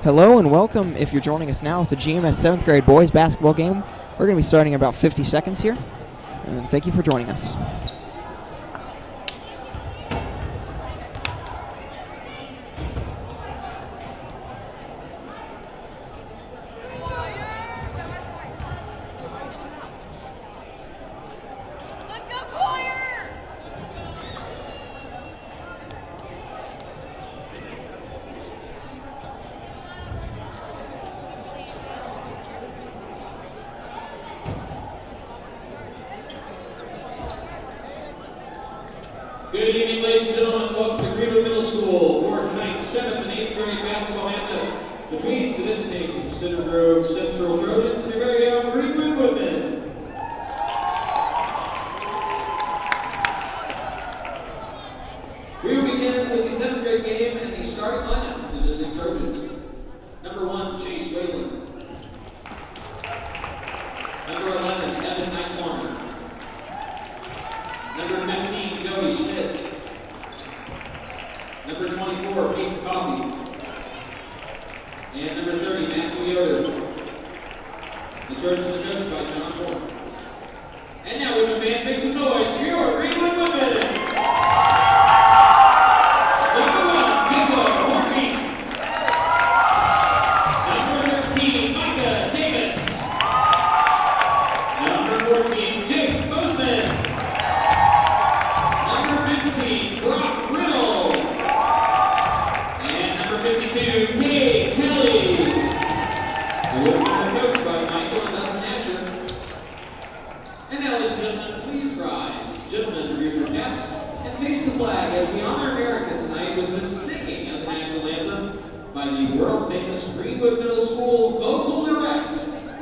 Hello and welcome if you're joining us now with the GMS 7th grade boys basketball game. We're going to be starting in about 50 seconds here. And thank you for joining us. Good evening, ladies and gentlemen. Welcome to Greenwood Middle School for tonight's 7th and 8th grade basketball matchup between the designated Center Grove Central Trojans and your very own Greenwood women. We will begin with the 7th grade game and the starting lineup of the designated Trojans. Number 1, Chase Whalen. Number 11, Evan Nicewarner. Number 15, Jody Schmitz. Number 24, Peyton Coffey. And number 30, Matthew Yoder. The Trojans are coached by John Moore. And now with the band, make some noise for your Greenwood women. Number 1, Nico Morgan. Number 13, Micah Davis. Number 14, Jake Bozeman. Brock Riddle. And number 52, Kay Kelly. The women are coached by Michael and Dustin Asher. And now, ladies and gentlemen, please rise. Gentlemen, rear your caps and face the flag as we honor America tonight with the singing of the national anthem by the world-famous Greenwood Middle School Vocal Direct.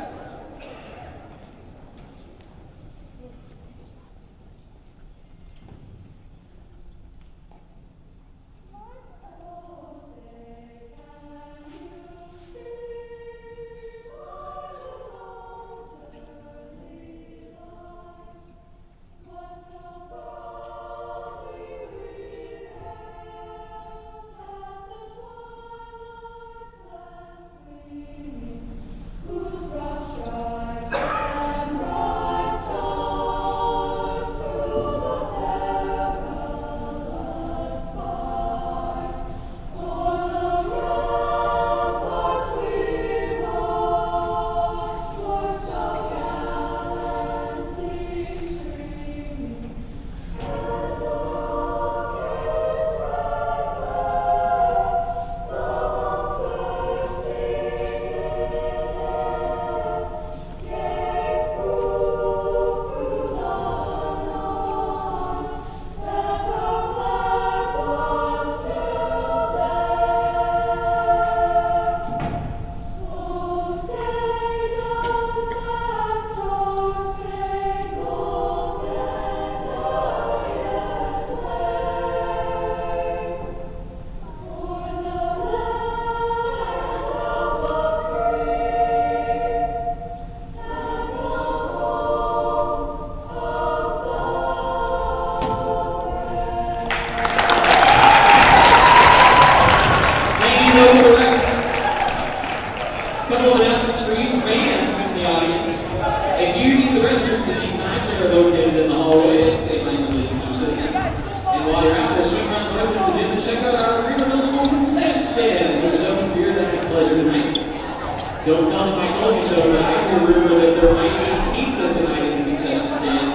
Don't tell them I told you so, but I hear a rumor that there might be pizza tonight in the concession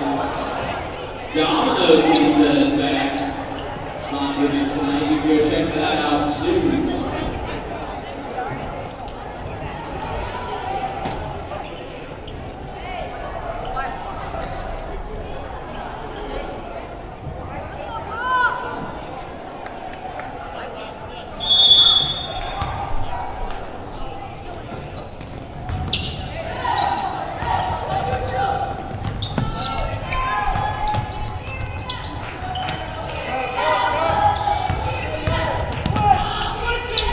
stand. Domino's Pizza is back. Sponsored us tonight. You can go check that out soon. Switch it!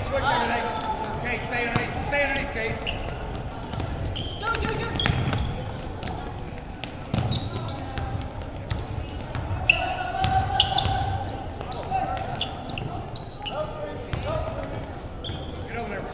switch everything. Kate, stay underneath. Stay underneath, Kate. Get over there.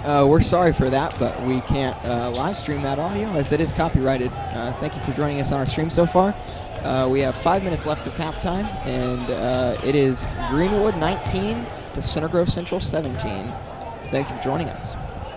We're sorry for that, but we can't live stream that audio as it is copyrighted. Thank you for joining us on our stream so far. We have 5 minutes left of halftime, and it is Greenwood 19 to Center Grove Central 17. Thank you for joining us.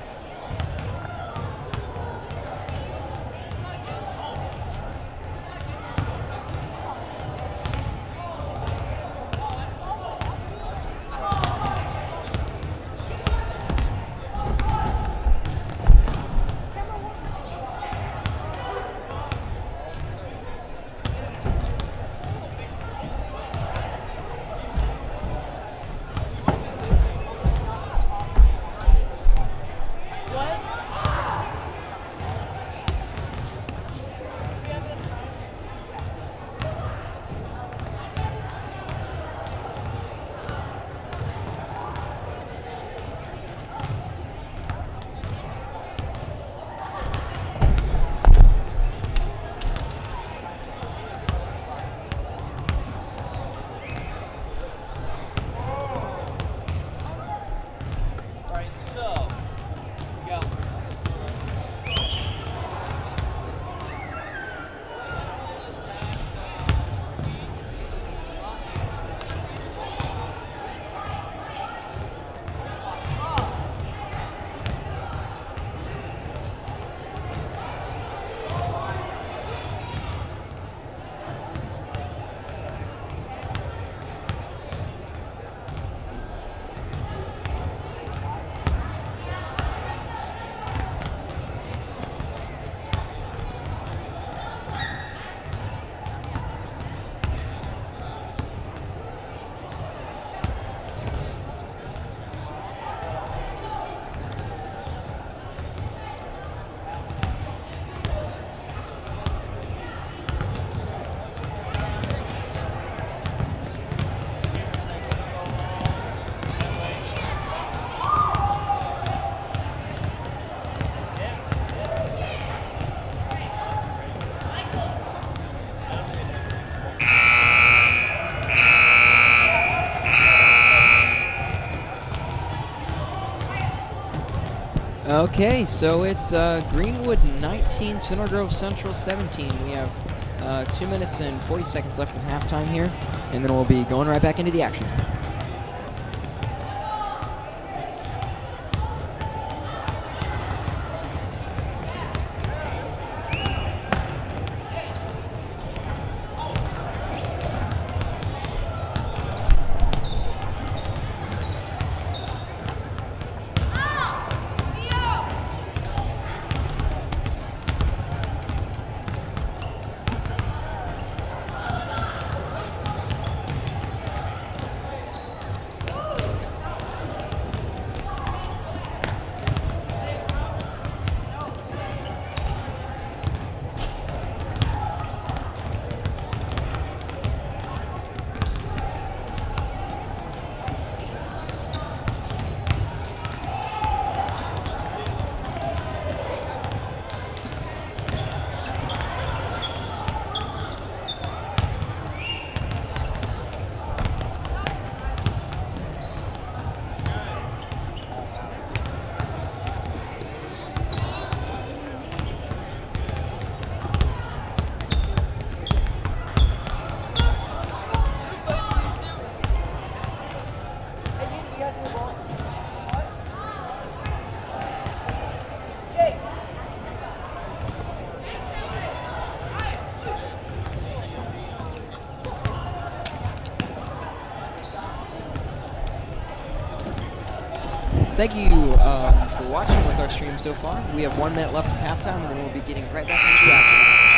Okay, so it's Greenwood 19, Center Grove Central 17. We have 2 minutes and 40 seconds left of halftime here, and then we'll be going right back into the action. Thank you for watching with our stream so far. We have 1 minute left of halftime, and then we'll be getting right back into the action.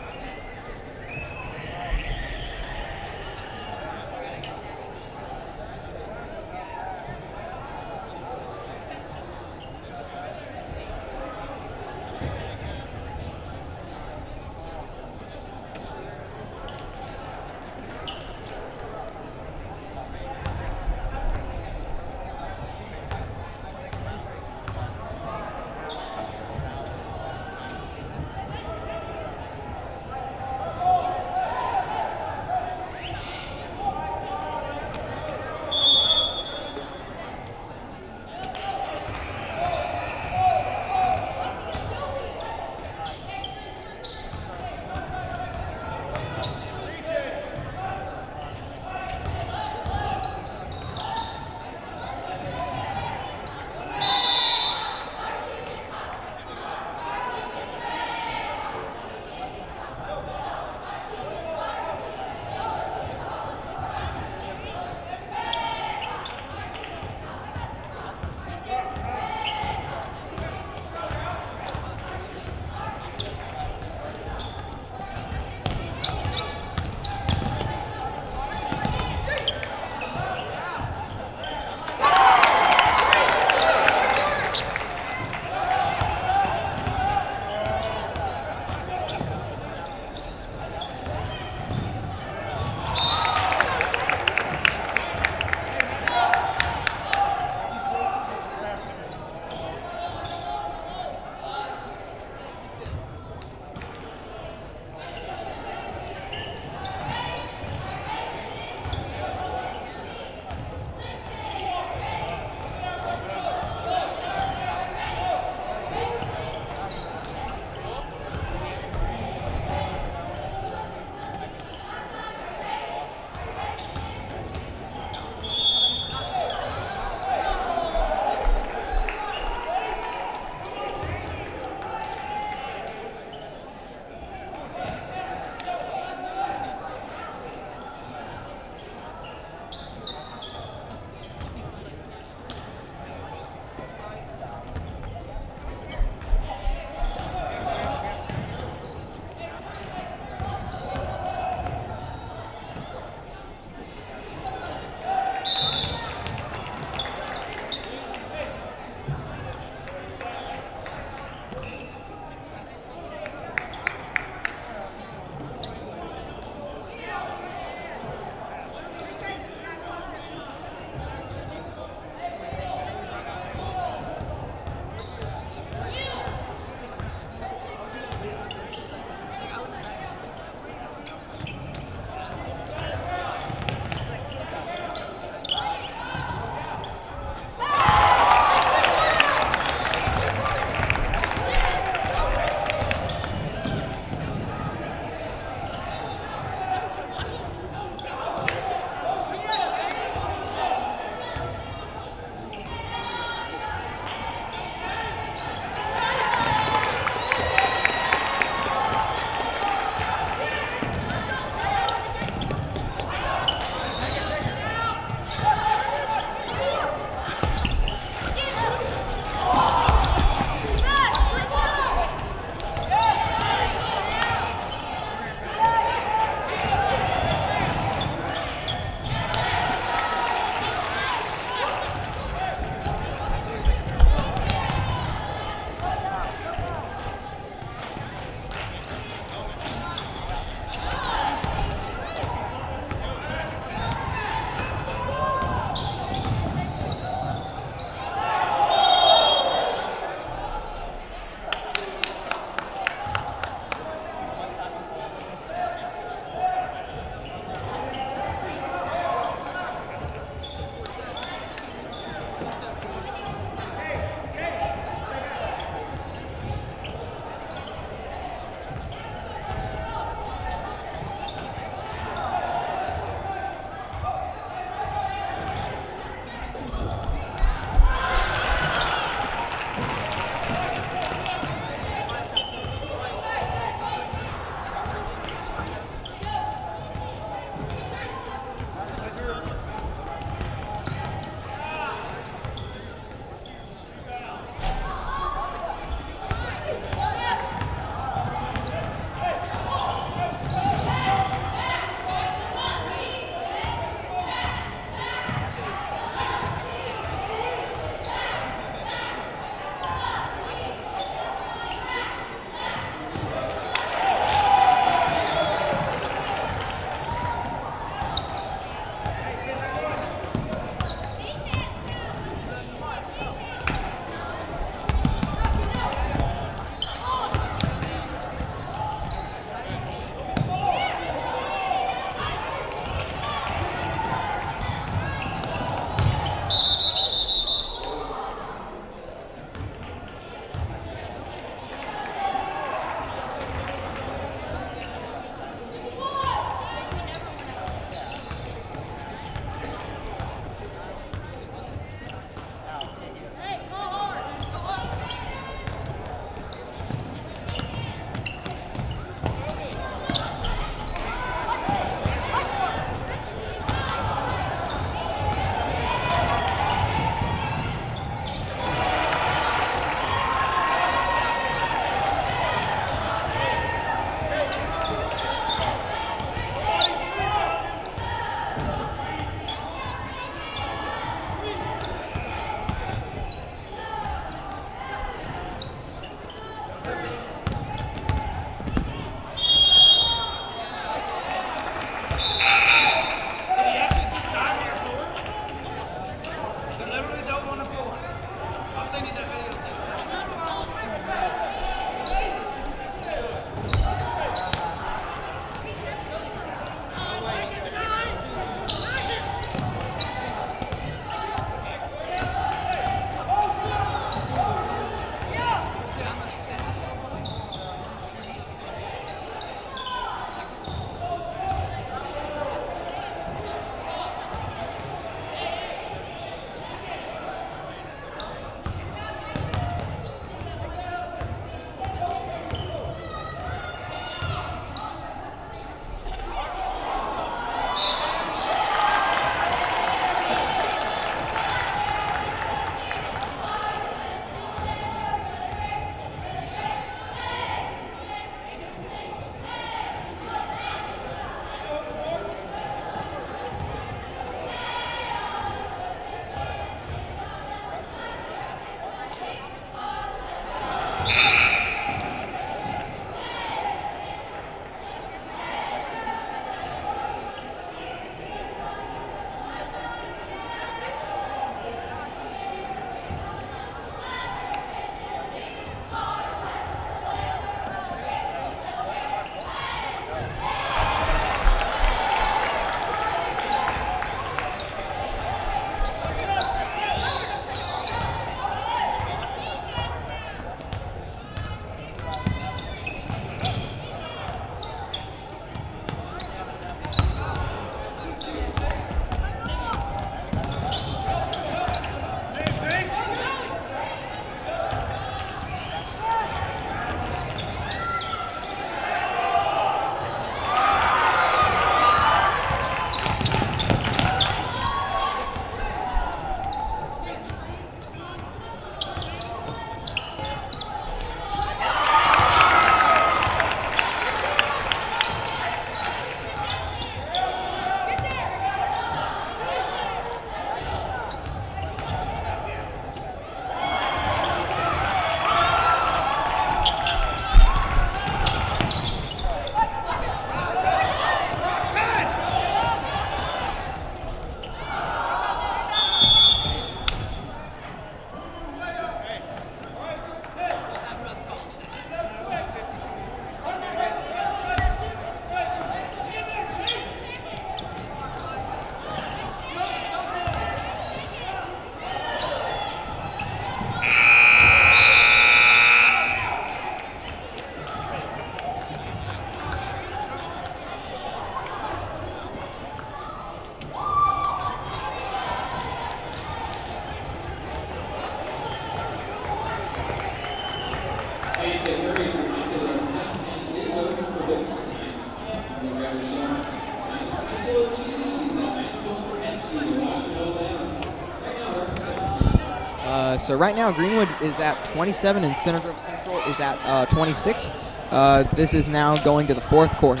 So right now, Greenwood is at 27 and Center Grove Central is at 26. This is now going to the fourth quarter.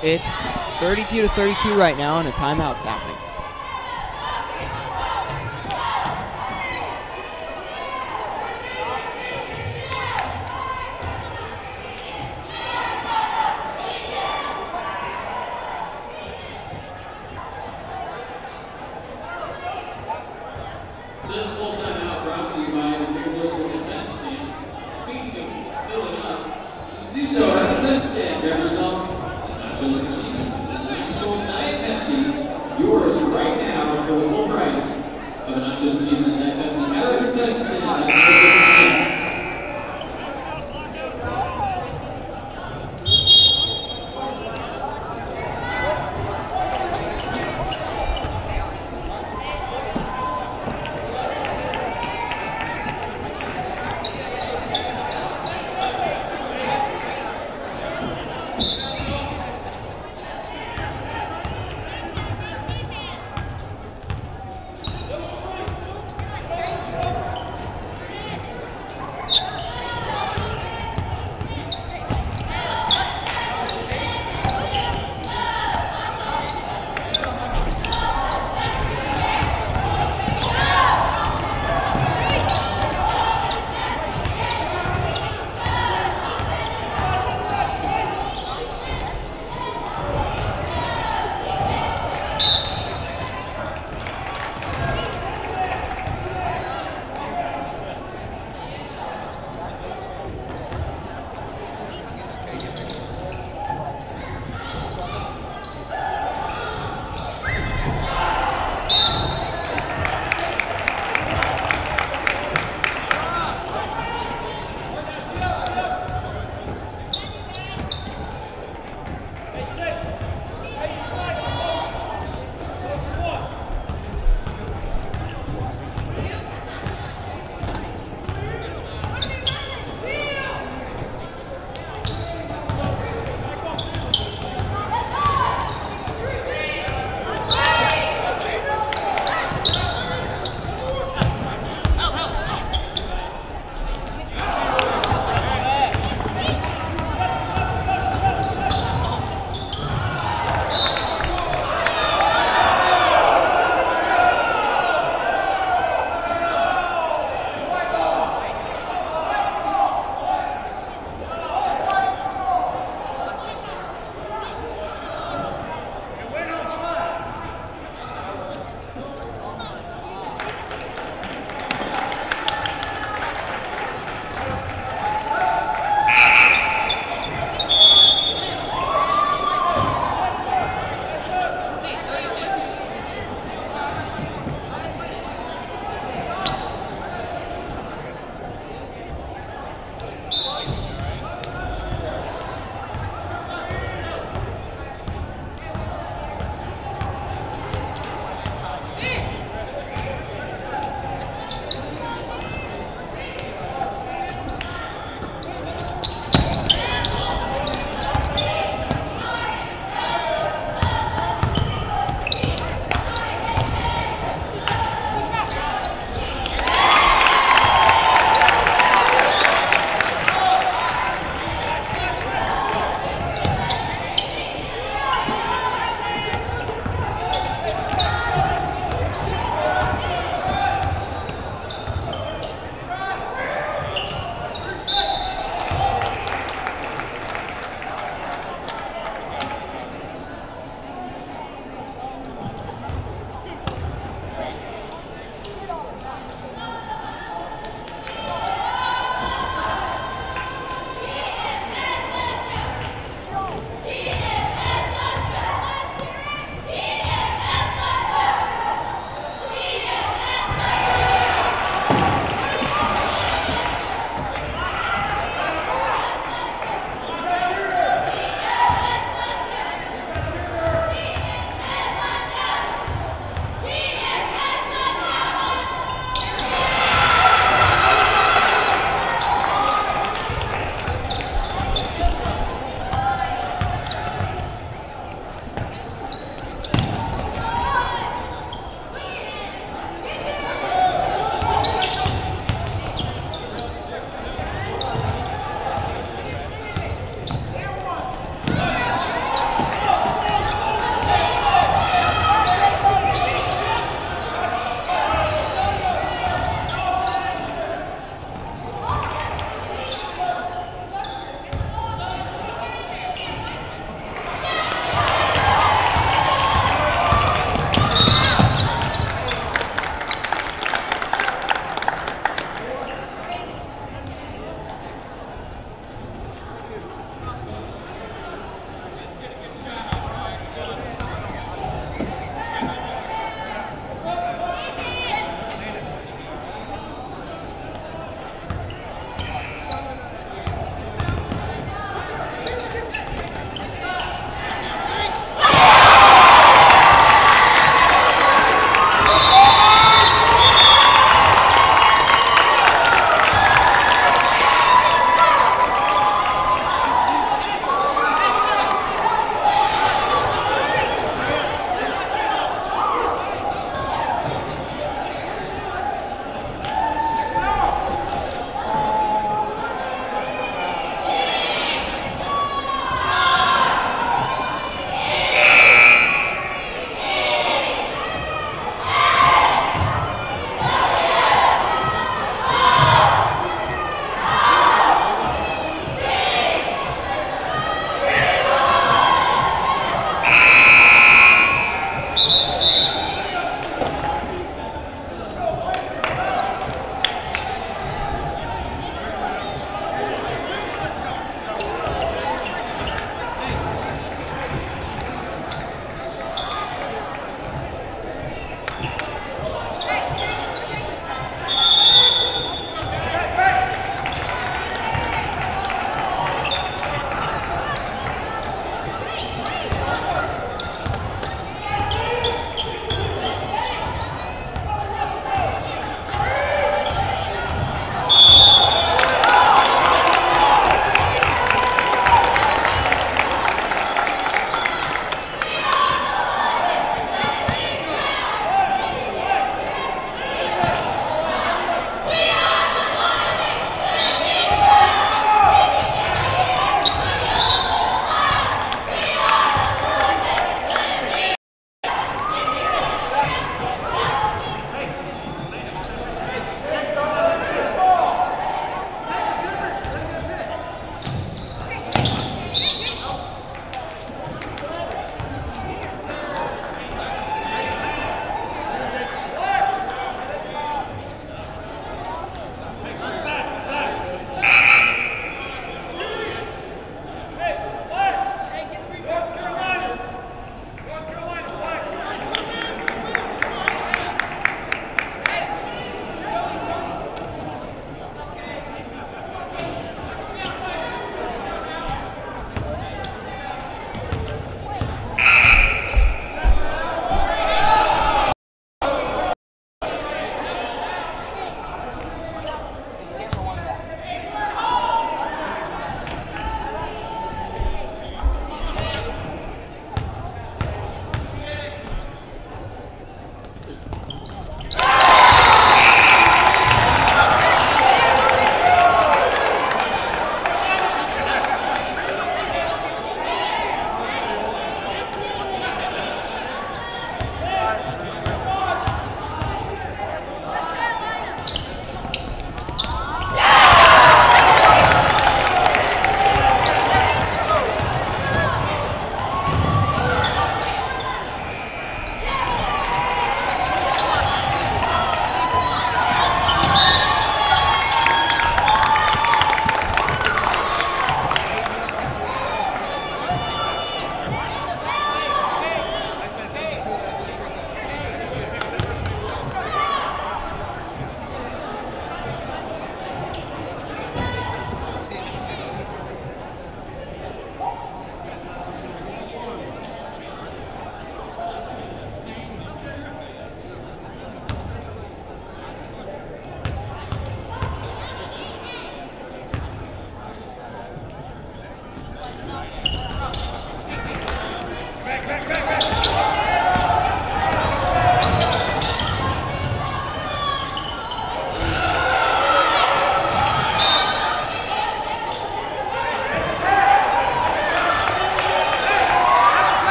It's 32-32 right now, and a timeout's happening. This full timeout brought to you by the Greenwood concession stand. Speaking of filling up, do so at the concession stand. Grab yourself nachos and cheese, ice cold Diet Pepsi. Yours right now for the full price of nachos and cheese and Diet Pepsi at the concession stand.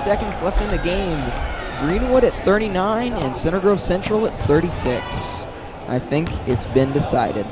seconds left in the game. Greenwood at 39 and Center Grove Central at 36. I think it's been decided.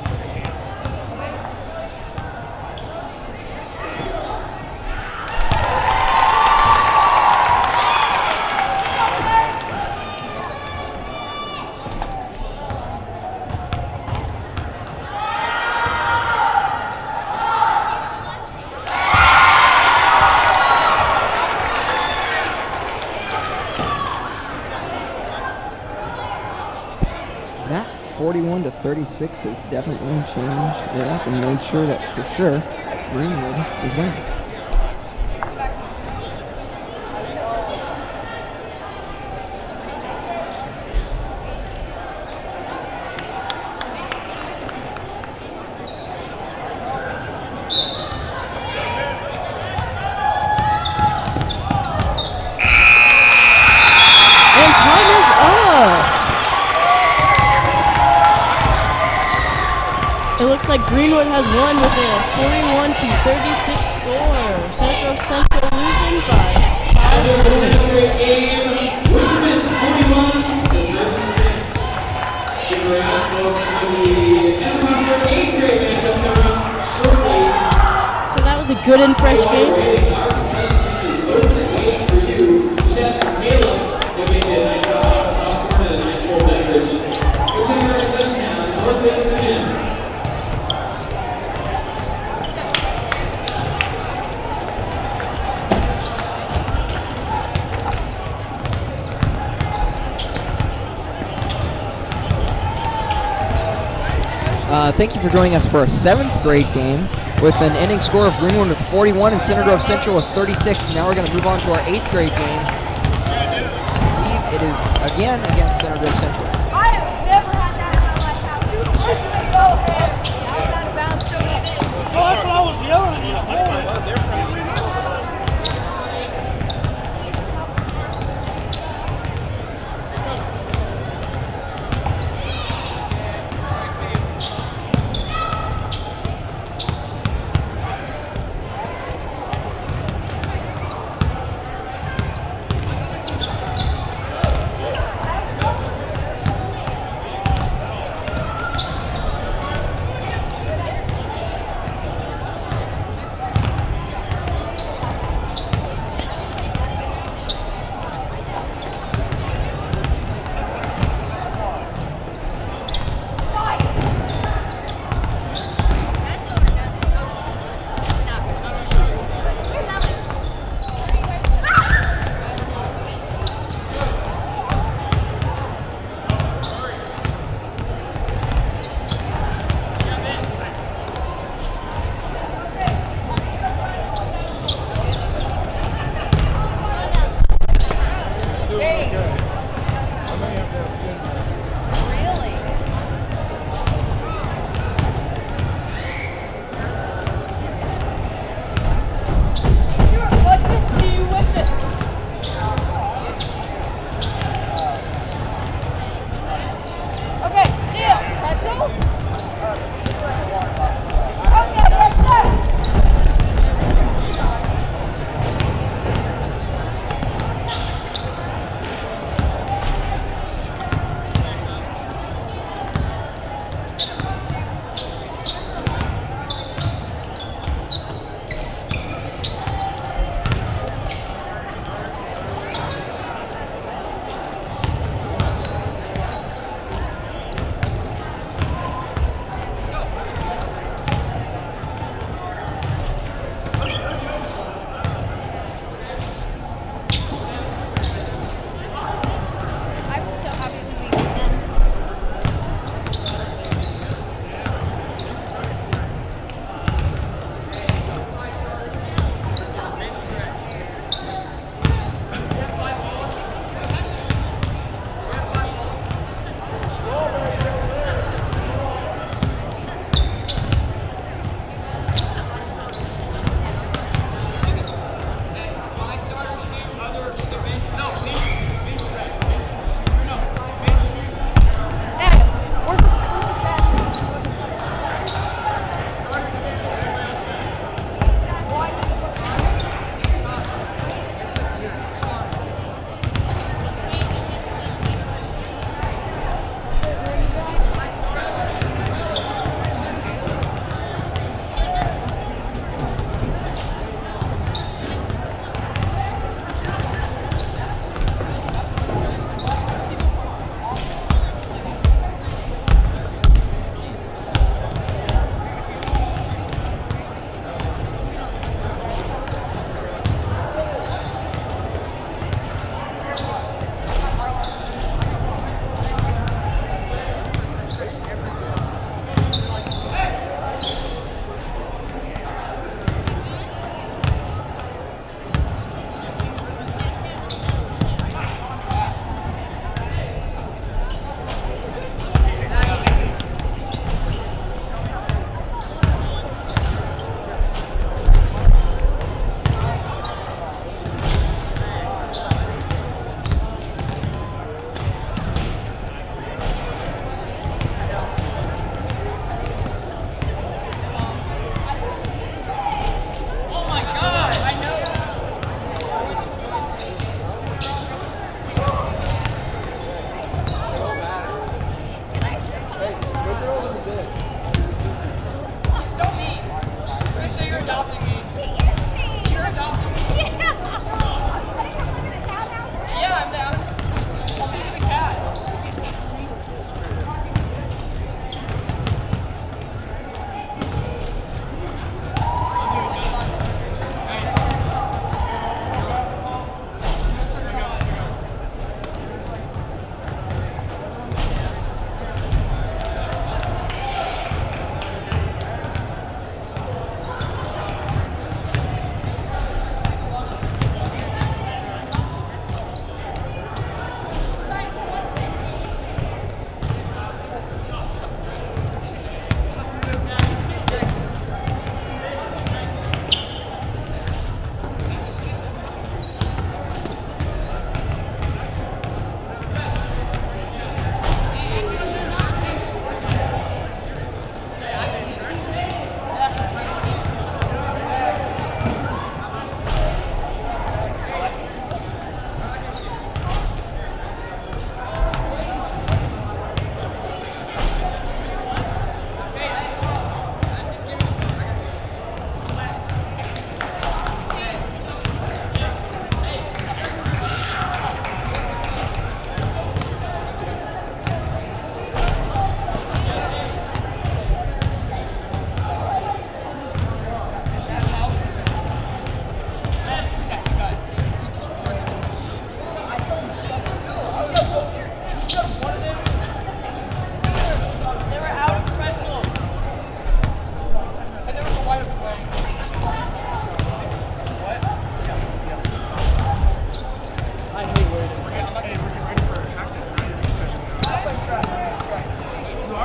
That 41 to 36 has definitely changed it up and made sure that for sure Greenwood is winning. And time is up. It looks like Greenwood has won with a 41 to 36 score. Center Grove Central losing by 5 points. Richmond 41 to 36. Stick around, folks, for the Denver 8th grade matchup coming up shortly. So that was a good and fresh game. Our contestant is open and waiting for you. Just ask for Caleb. He'll get you a nice popcorn and a nice cold beverage. We'll take our contestant now, north end of the gym. Thank you for joining us for our 7th grade game with an ending score of Greenwood with 41 and Center Grove Central with 36. Now we're going to move on to our 8th grade game. I believe it is again against Center Grove Central. I have never had that in my life. How you go ahead. I was out of bounds. Well, that's what I was yelling at you.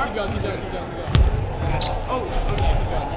Keep going, keep going, keep going, keep going. Oh, okay, keep going.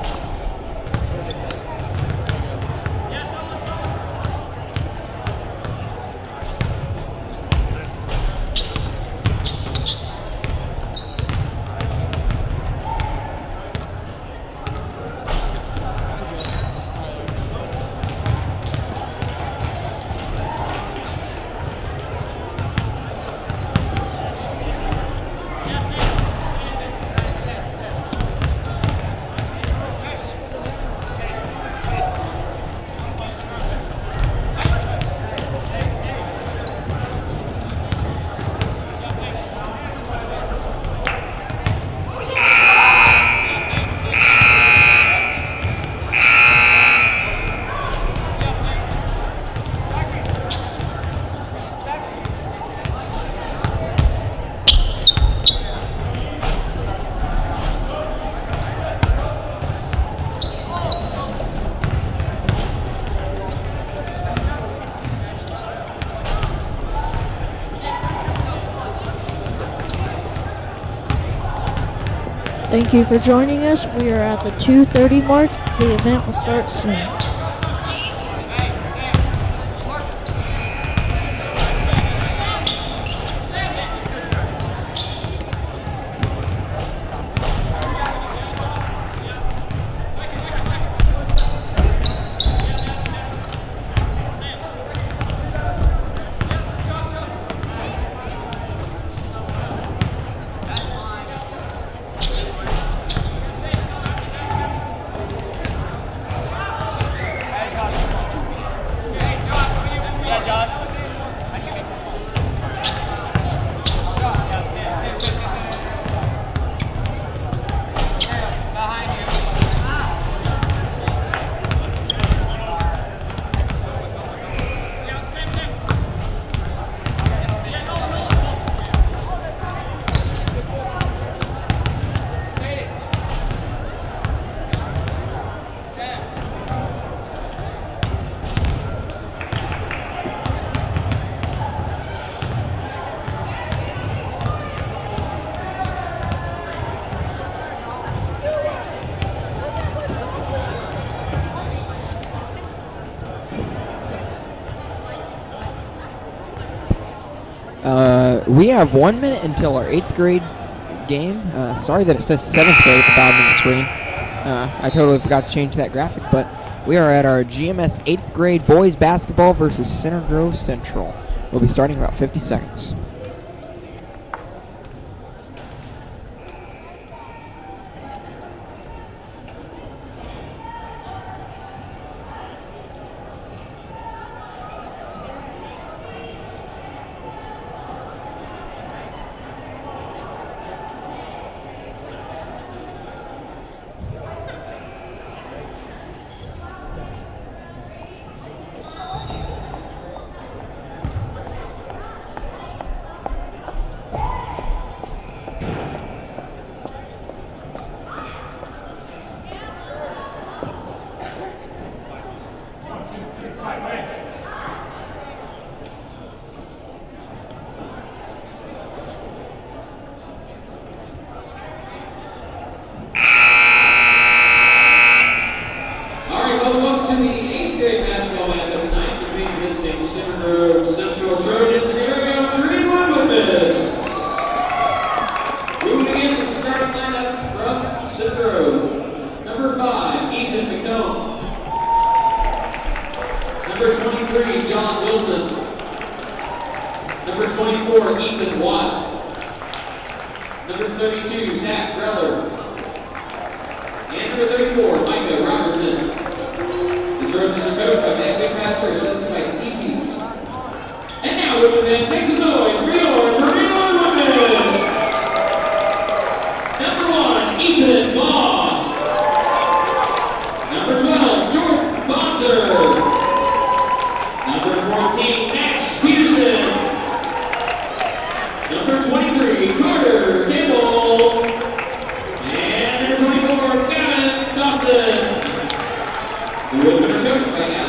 Thank you for joining us. We are at the 2:30 mark. The event will start soon. We have 1 minute until our 8th grade game. Sorry that it says 7th grade at the bottom of the screen. I totally forgot to change that graphic, but we are at our GMS 8th grade boys basketball versus Center Grove Central. We'll be starting in about 50 seconds.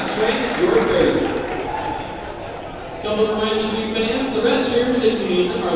Couple of Ryan Street fans, the restrooms in our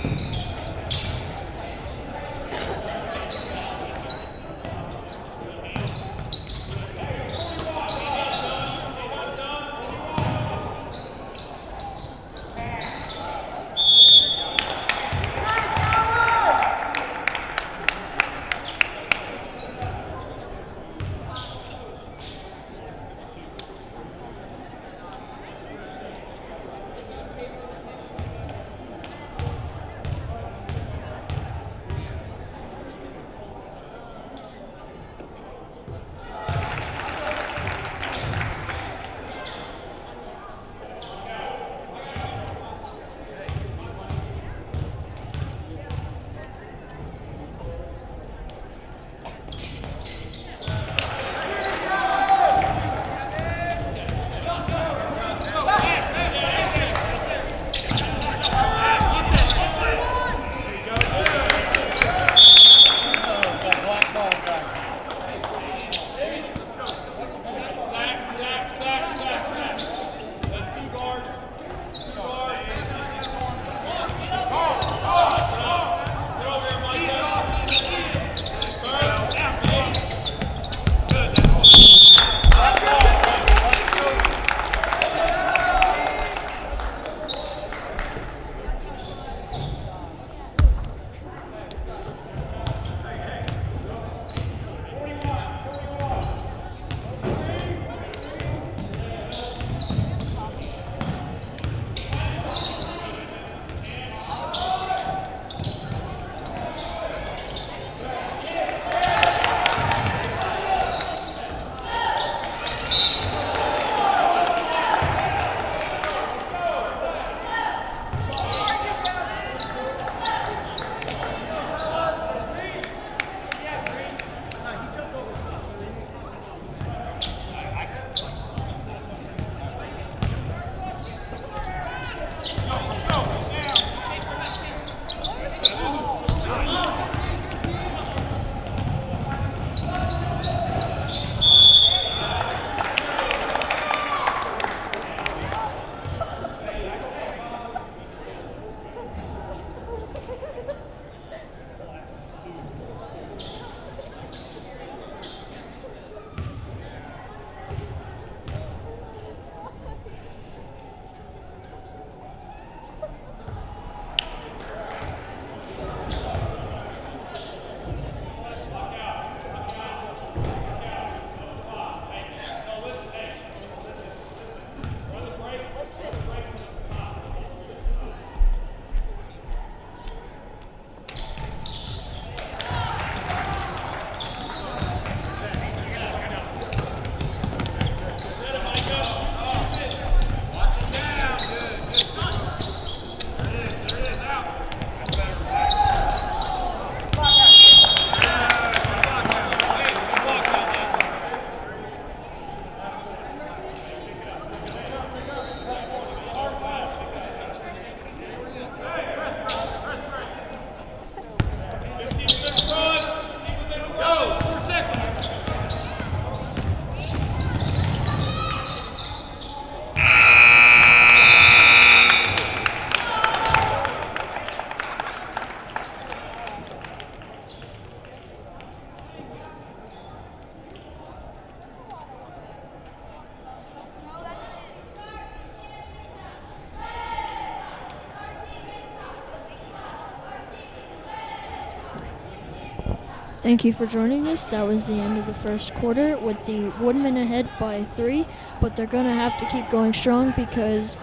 Thank you for joining us. That was the end of the first quarter with the Woodmen ahead by 3, but they're going to have to keep going strong because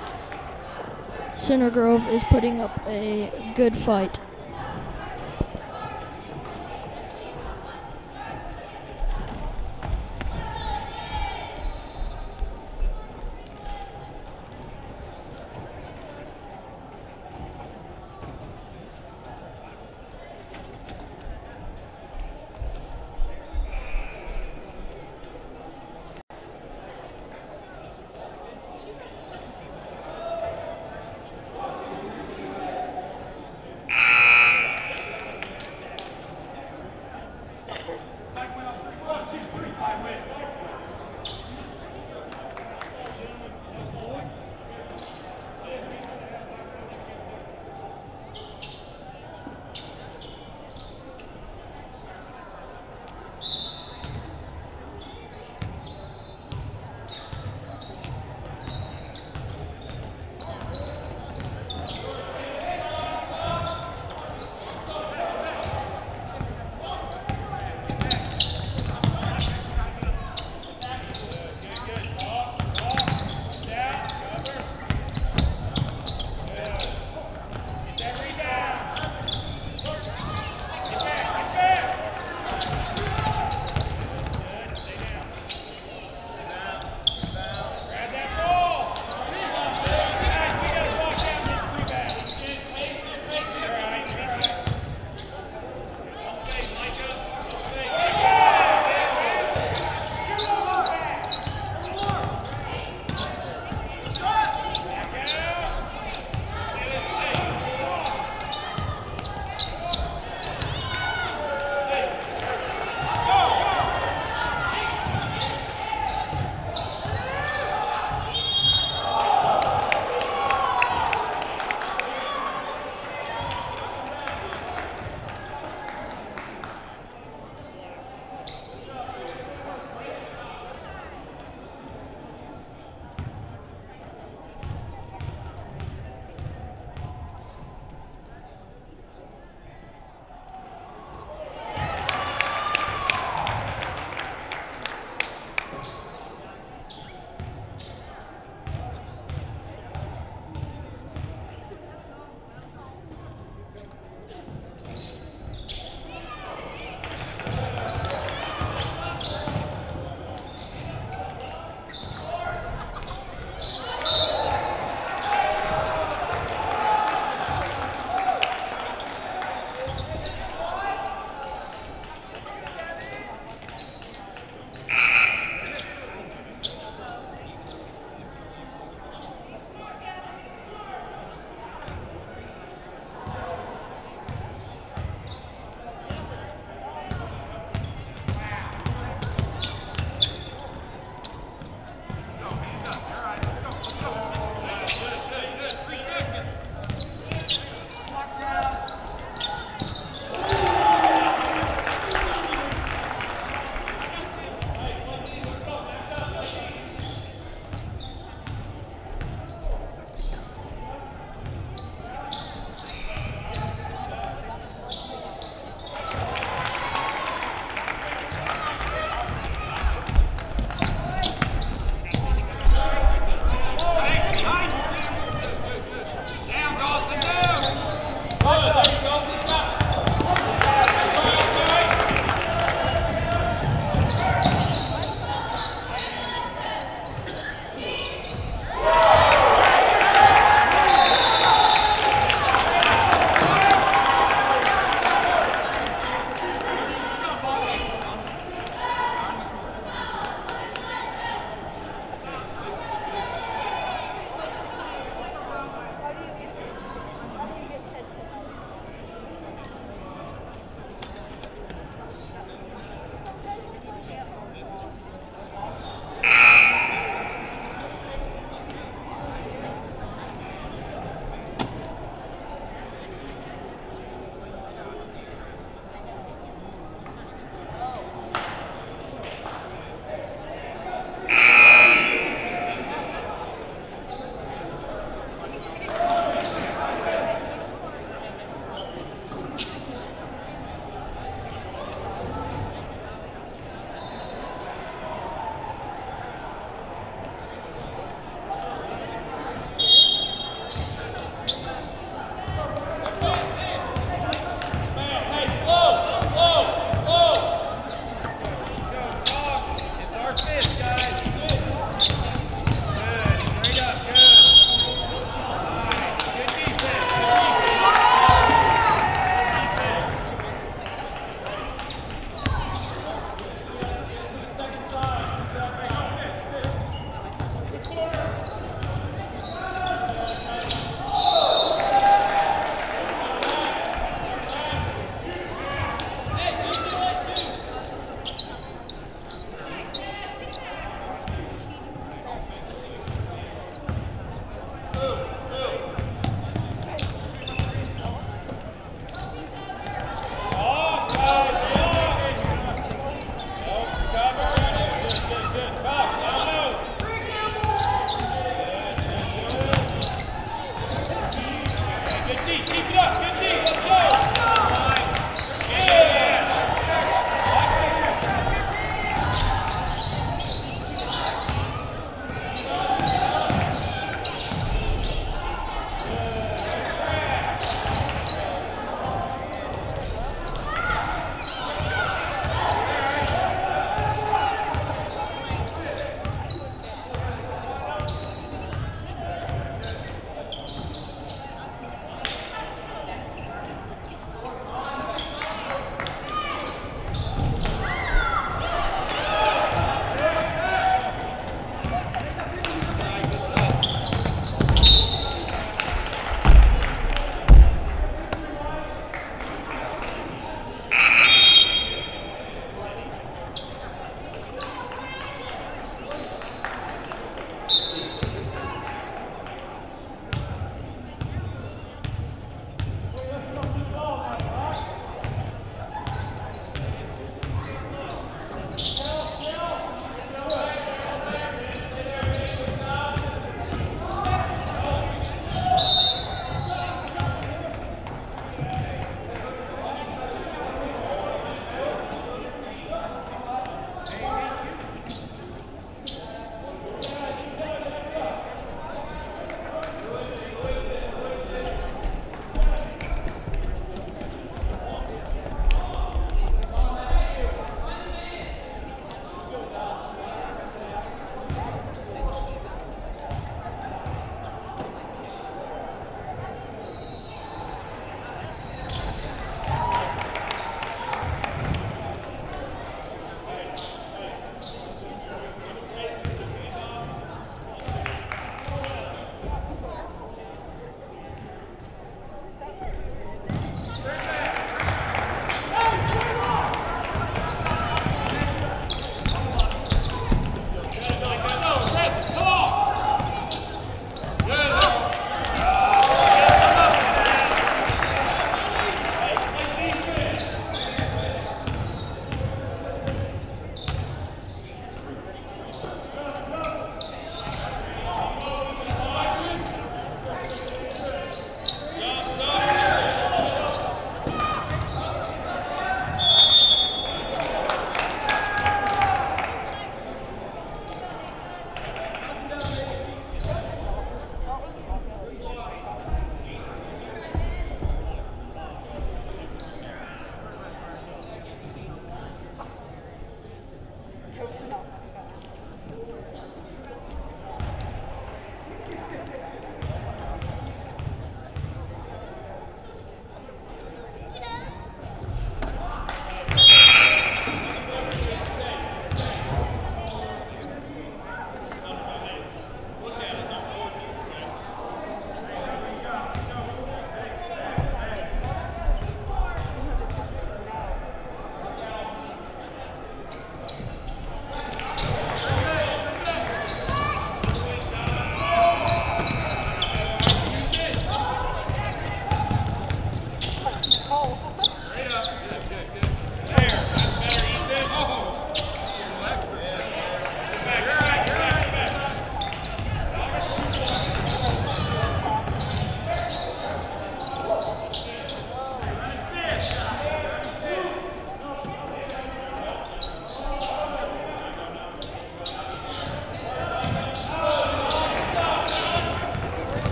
Center Grove is putting up a good fight.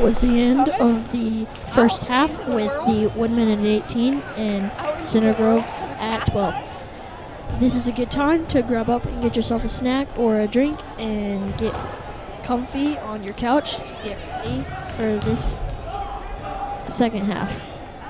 was the end of the first half with the Woodmen at 18 and Center Grove at 12. This is a good time to grab up and get yourself a snack or a drink and get comfy on your couch to get ready for this second half.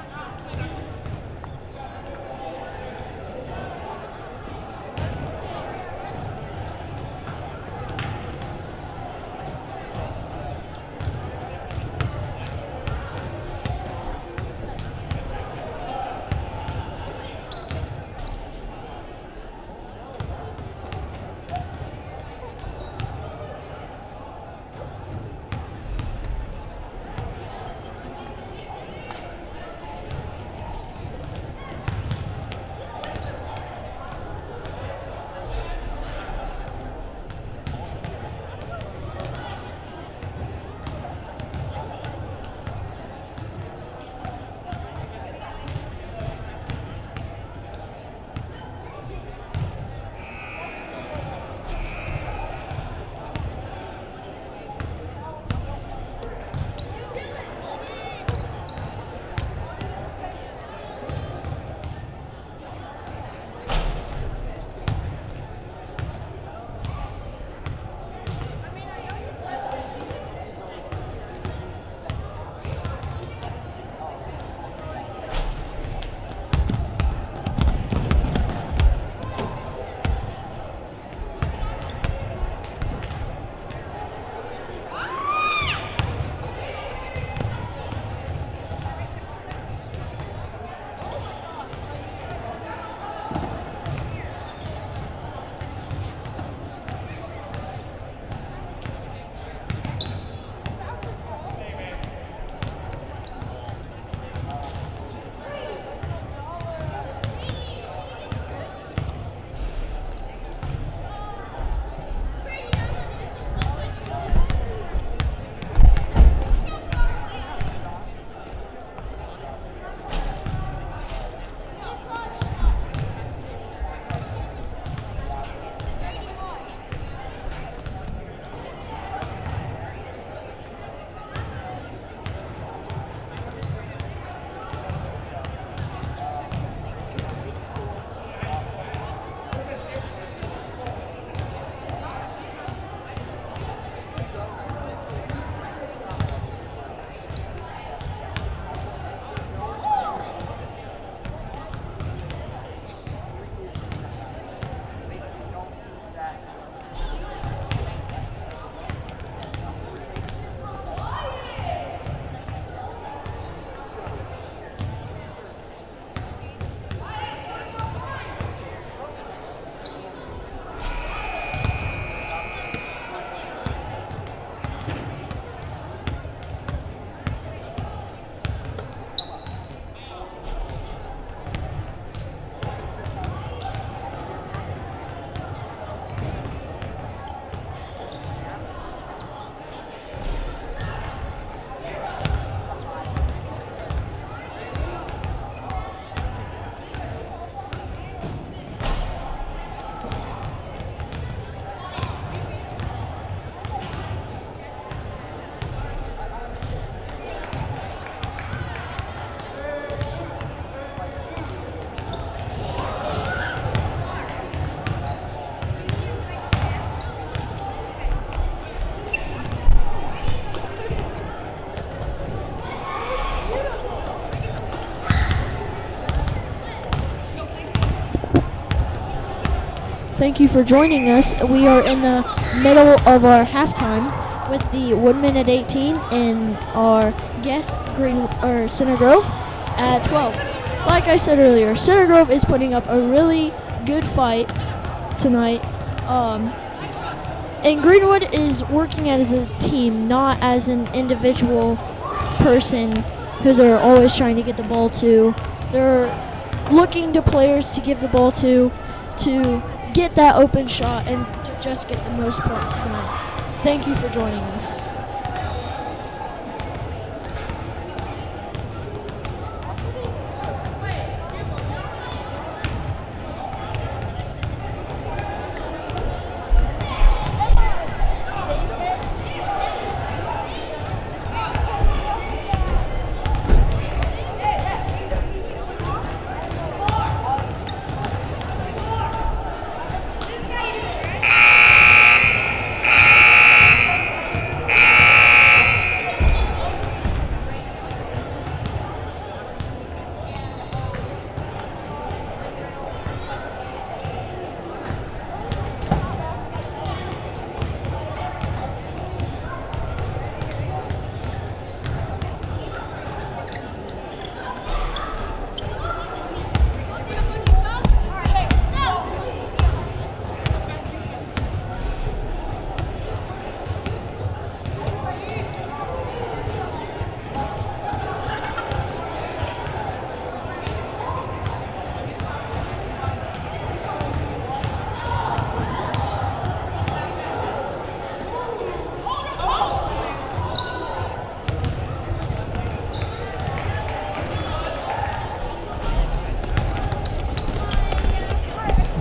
Thank you for joining us. We are in the middle of our halftime with the Woodmen at 18 and our guest Center Grove at 12. Like I said earlier, Center Grove is putting up a really good fight tonight. And Greenwood is working as a team, not as an individual person who they're always trying to get the ball to. They're looking to players to give the ball to get that open shot and to just get the most points tonight. Thank you for joining us.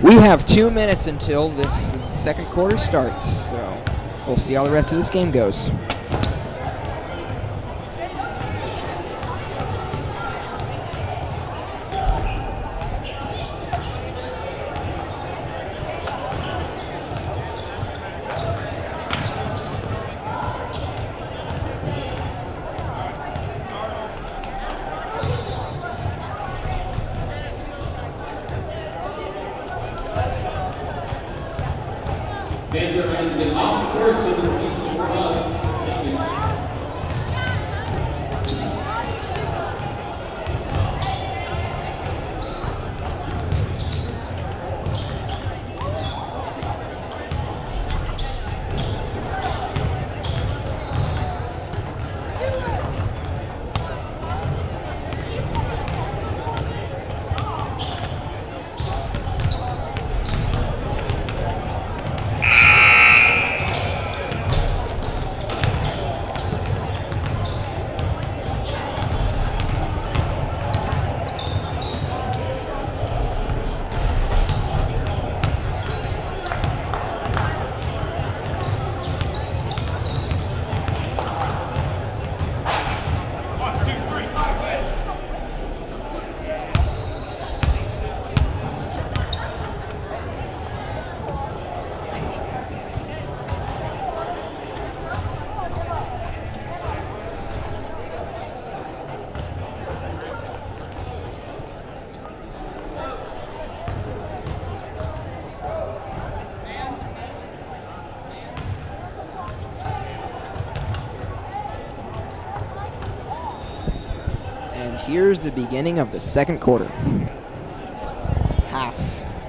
We have 2 minutes until this second quarter starts, so we'll see how the rest of this game goes. Fans are ready to get off the court so that the team can warm up. Thank you. Here's the beginning of the second quarter. Half.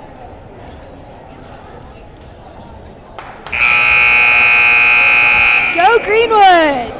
Go Greenwood!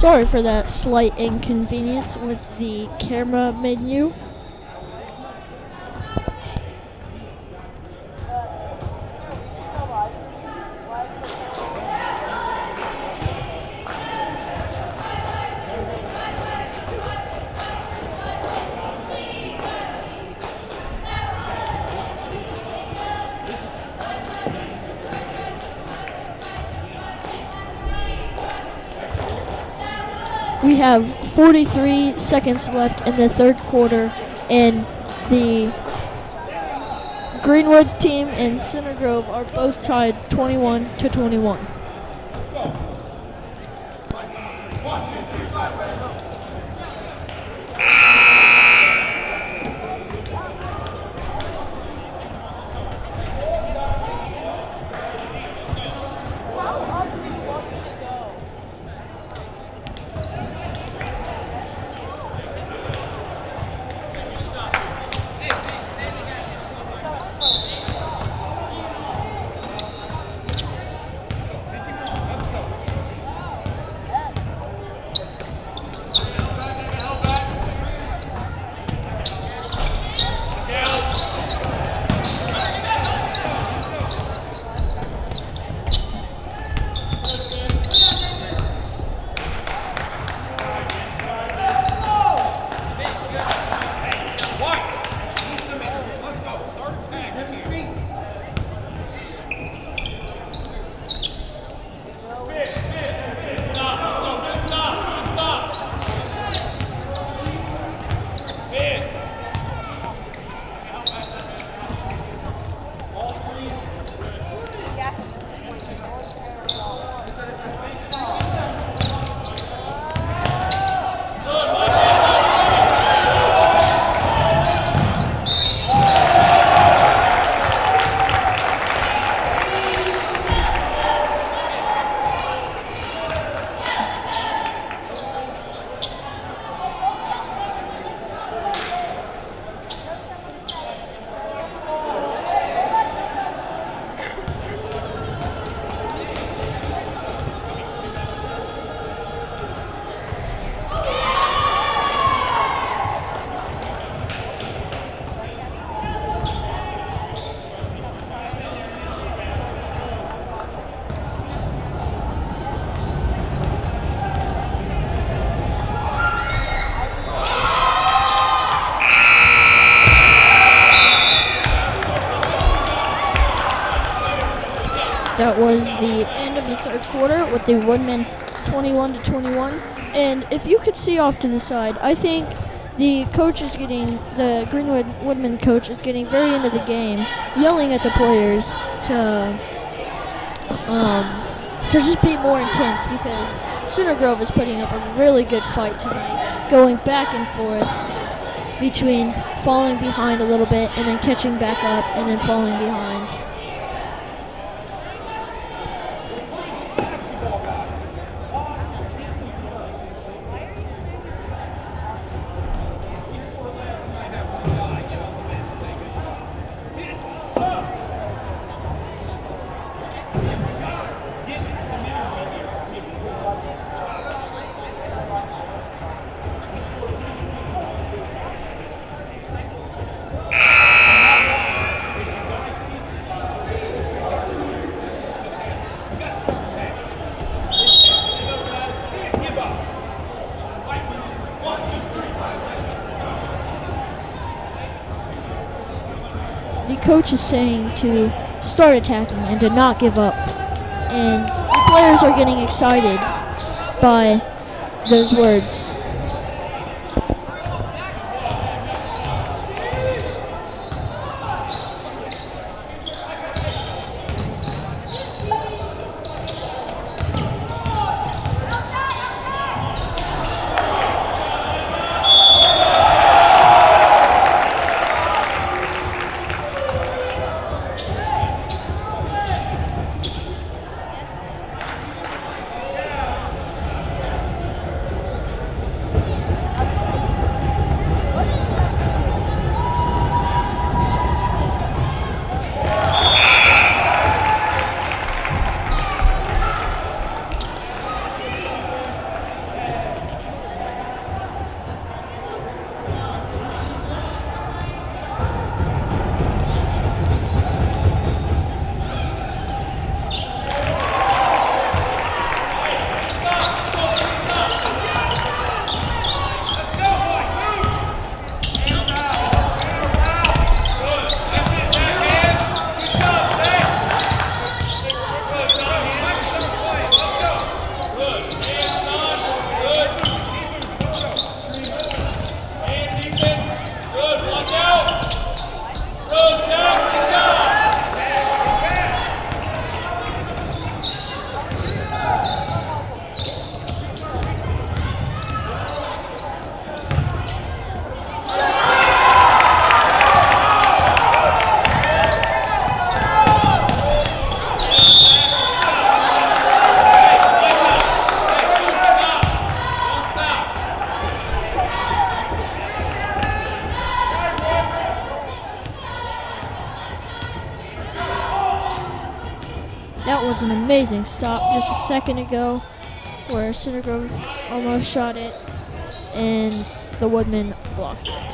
Sorry for that slight inconvenience with the camera menu. We have 43 seconds left in the third quarter, and the Greenwood team and Center Grove are both tied 21-21. That was the end of the third quarter with the Woodmen 21-21. And if you could see off to the side, I think the Greenwood Woodmen coach is getting very into the game, yelling at the players to just be more intense, because Center Grove is putting up a really good fight tonight, going back and forth between falling behind a little bit and then catching back up and then falling behind. The coach is saying to start attacking and to not give up. And the players are getting excited by those words. That was an amazing stop just a second ago where Center Grove almost shot it and the Woodmen blocked it.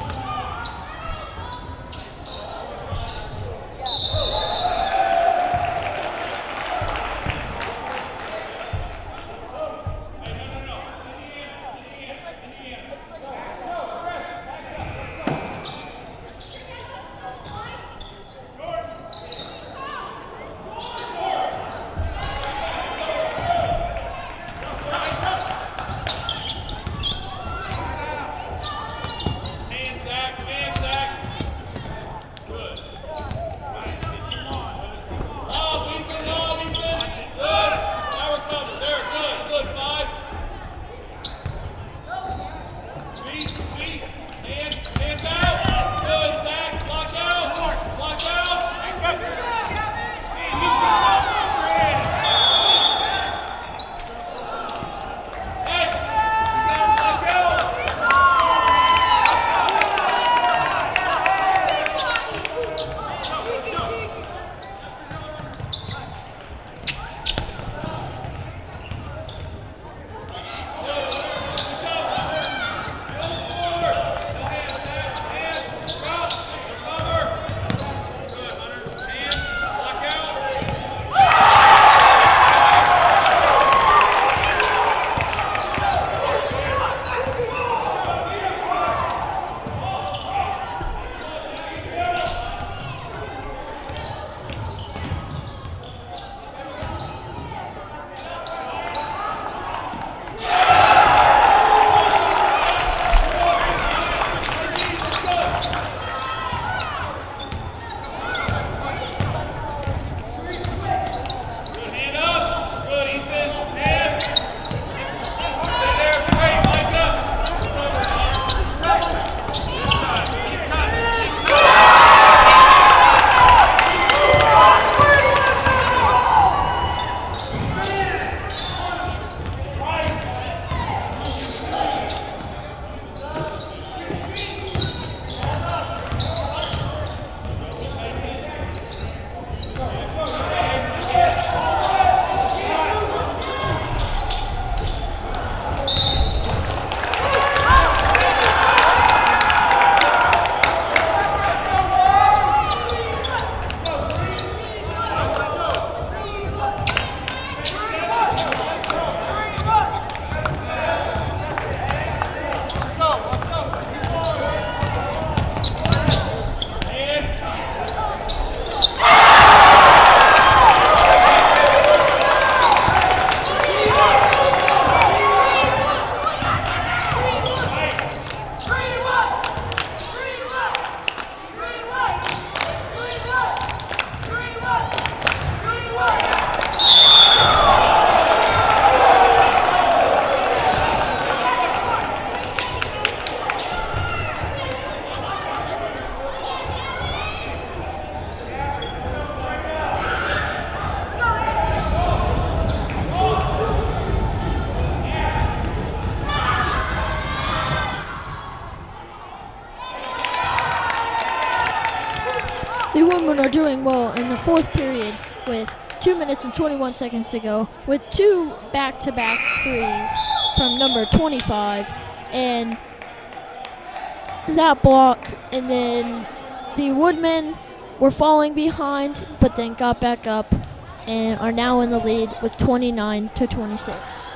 The Woodmen are doing well in the fourth period with 2 minutes and 21 seconds to go with two back-to-back threes from number 25 and that block, and then the Woodmen were falling behind but then got back up and are now in the lead with 29-26.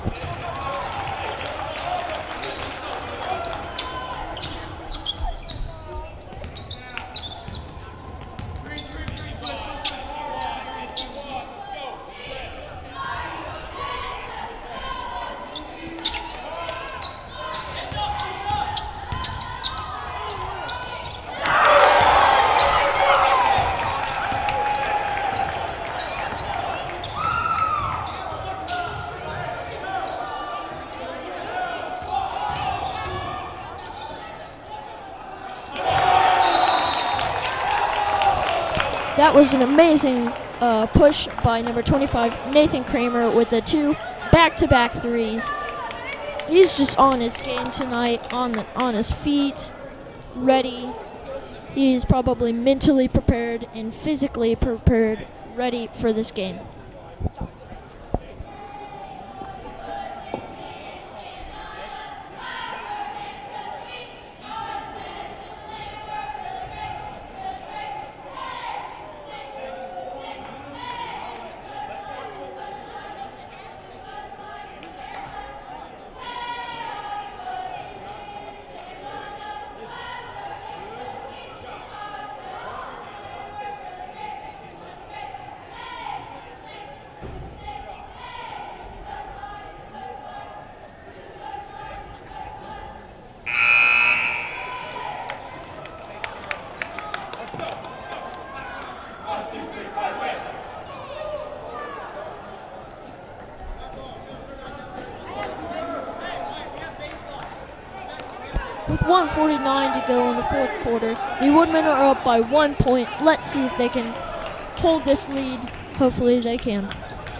That was an amazing push by number 25, Nathan Kramer, with the two back-to-back threes. He's just on his game tonight, on his feet, ready. He's probably mentally prepared and physically prepared, ready for this game. With 1:49 to go in the fourth quarter, the Woodmen are up by 1 point. Let's see if they can hold this lead. Hopefully they can.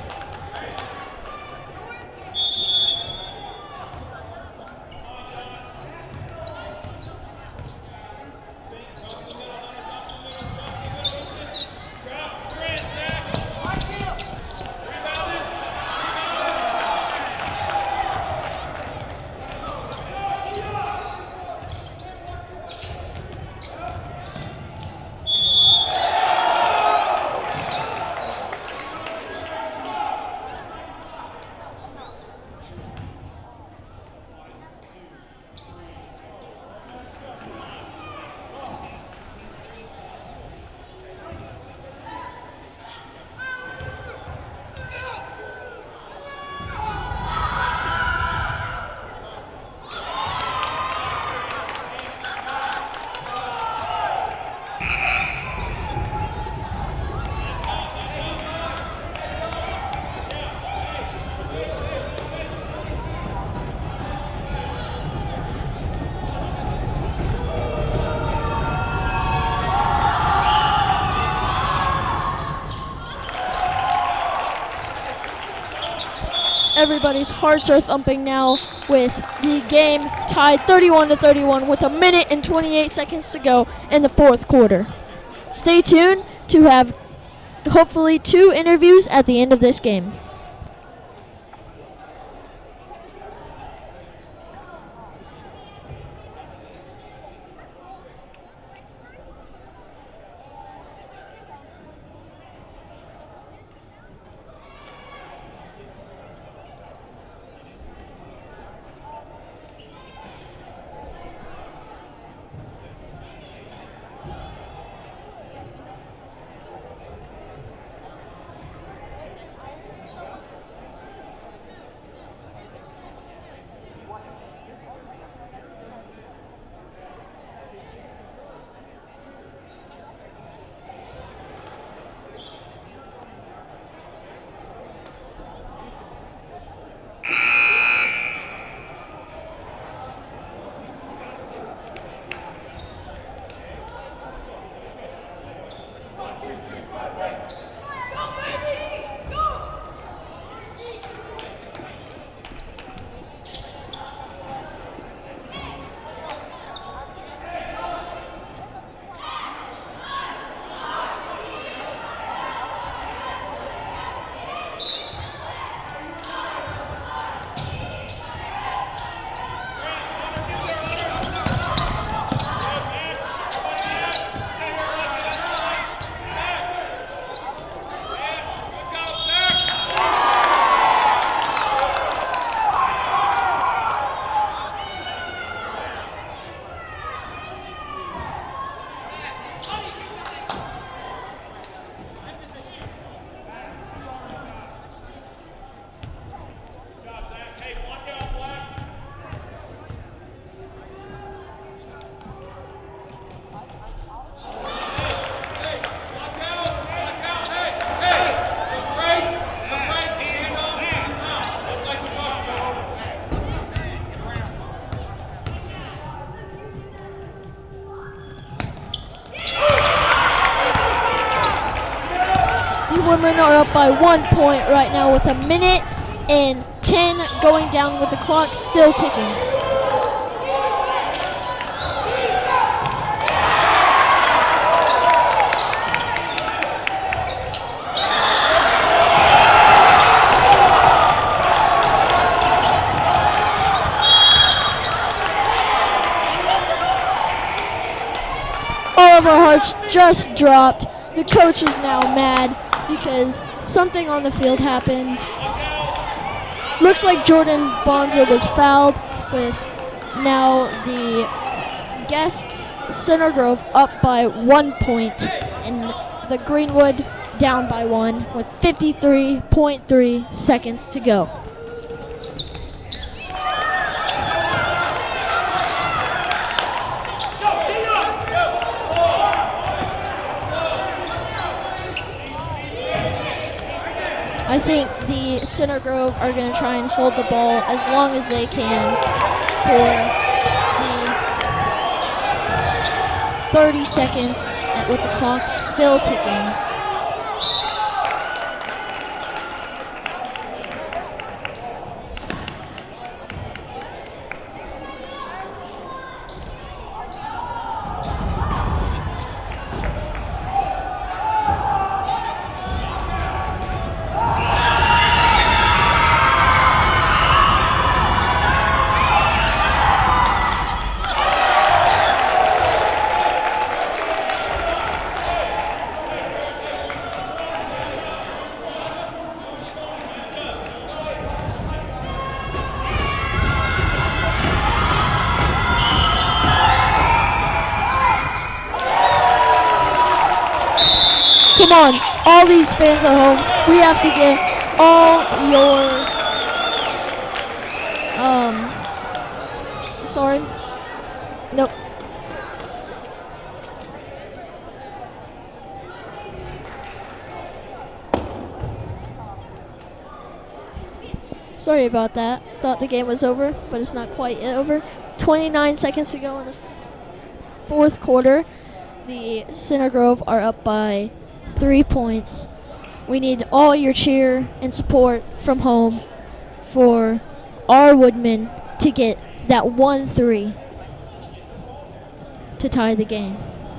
Everybody's hearts are thumping now with the game tied 31-31 with 1 minute and 28 seconds to go in the fourth quarter. Stay tuned to have hopefully 2 interviews at the end of this game. Women are up by 1 point right now with 1 minute and 10 going down with the clock still ticking. just dropped. The coach is now mad because something on the field happened. Looks like Jordan Bonzo was fouled, with now the guests Center Grove up by 1 point and the Greenwood down by 1 with 53.3 seconds to go. I think the Center Grove are going to try and hold the ball as long as they can for the 30 seconds with the clock still ticking. Come on, all these fans at home, we have to get all your, sorry, nope. Sorry about that. Thought the game was over, but it's not quite over. 29 seconds to go in the fourth quarter. The Center Grove are up by 3 points. We need all your cheer and support from home for our Woodmen to get that 1-3 to tie the game.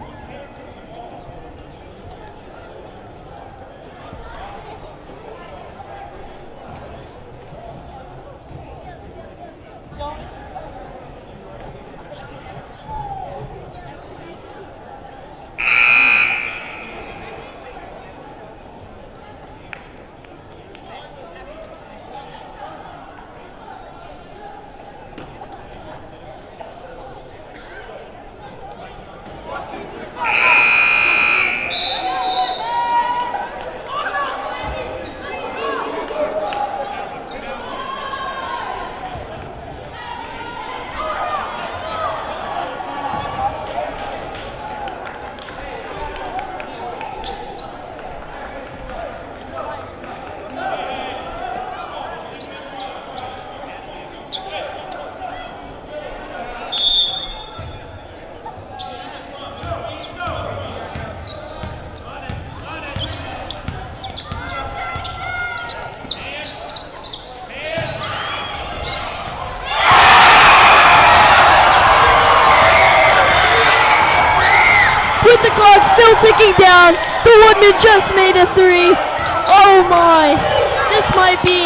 The clock still ticking down. The Woodmen just made a 3. Oh my! This might be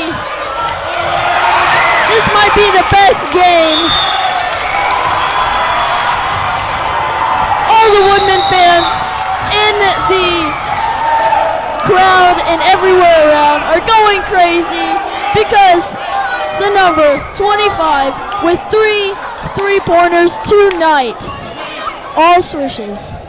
the best game. All the Woodmen fans in the crowd and everywhere around are going crazy because the number 25 with 3 3-pointers tonight. All swishes.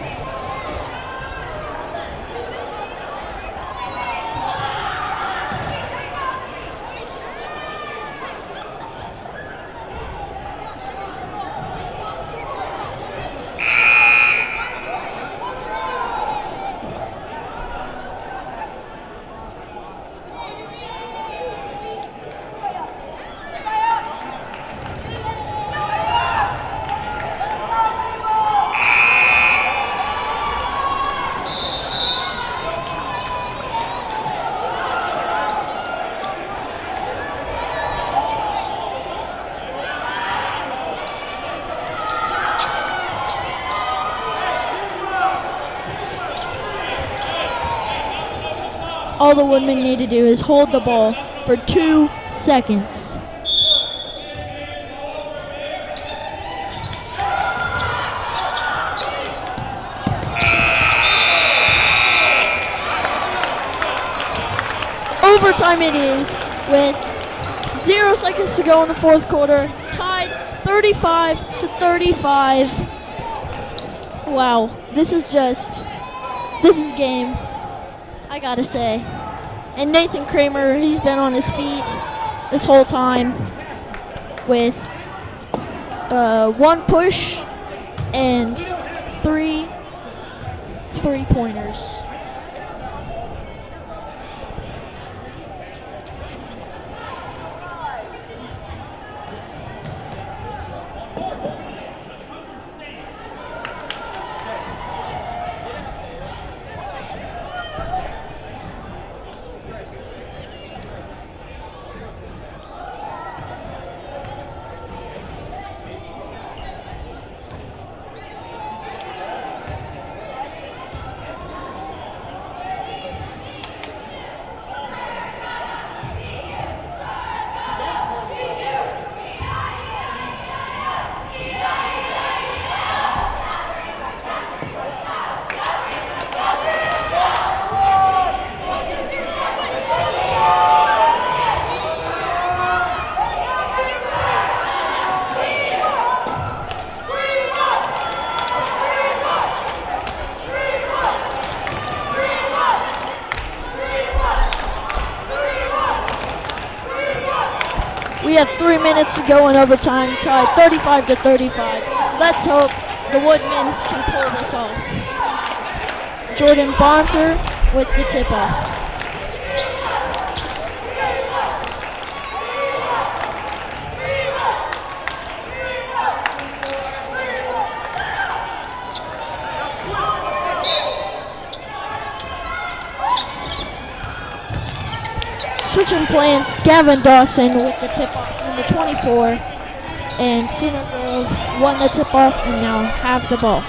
All the Woodmen need to do is hold the ball for 2 seconds. overtime it is with 0 seconds to go in the fourth quarter. Tied 35-35. Wow, this is game, I gotta say. And Nathan Kramer, he's been on his feet this whole time with 1 push and 3 3-pointers. We have 3 minutes to go in overtime, tied 35-35. Let's hope the Woodmen can pull this off. Jordan Bonser with the tip-off. Switching plans, Gavin Dawson with the tip-off, number 24, and Cedar Grove won the tip-off and now have the ball.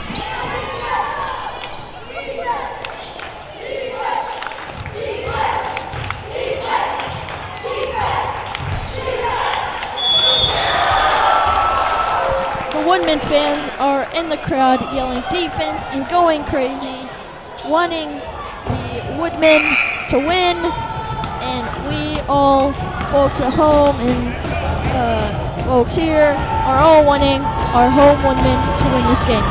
The Woodman fans are in the crowd yelling defense and going crazy, wanting the Woodmen to win. And we all, folks at home and folks here, are all wanting our home Woodmen to win this game.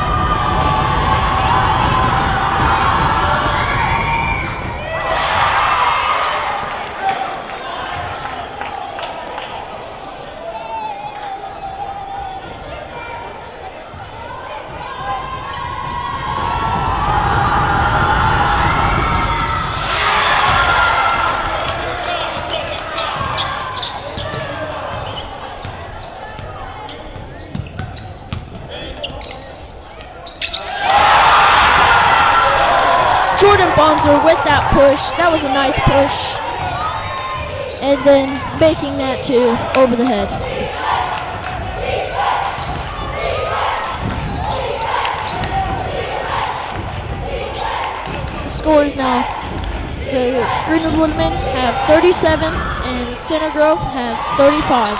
Jordan Bonser with that push. That was a nice push. And then making that too over the head. The scores now. The Greenwood Woodmen have 37 and Center Grove have 35.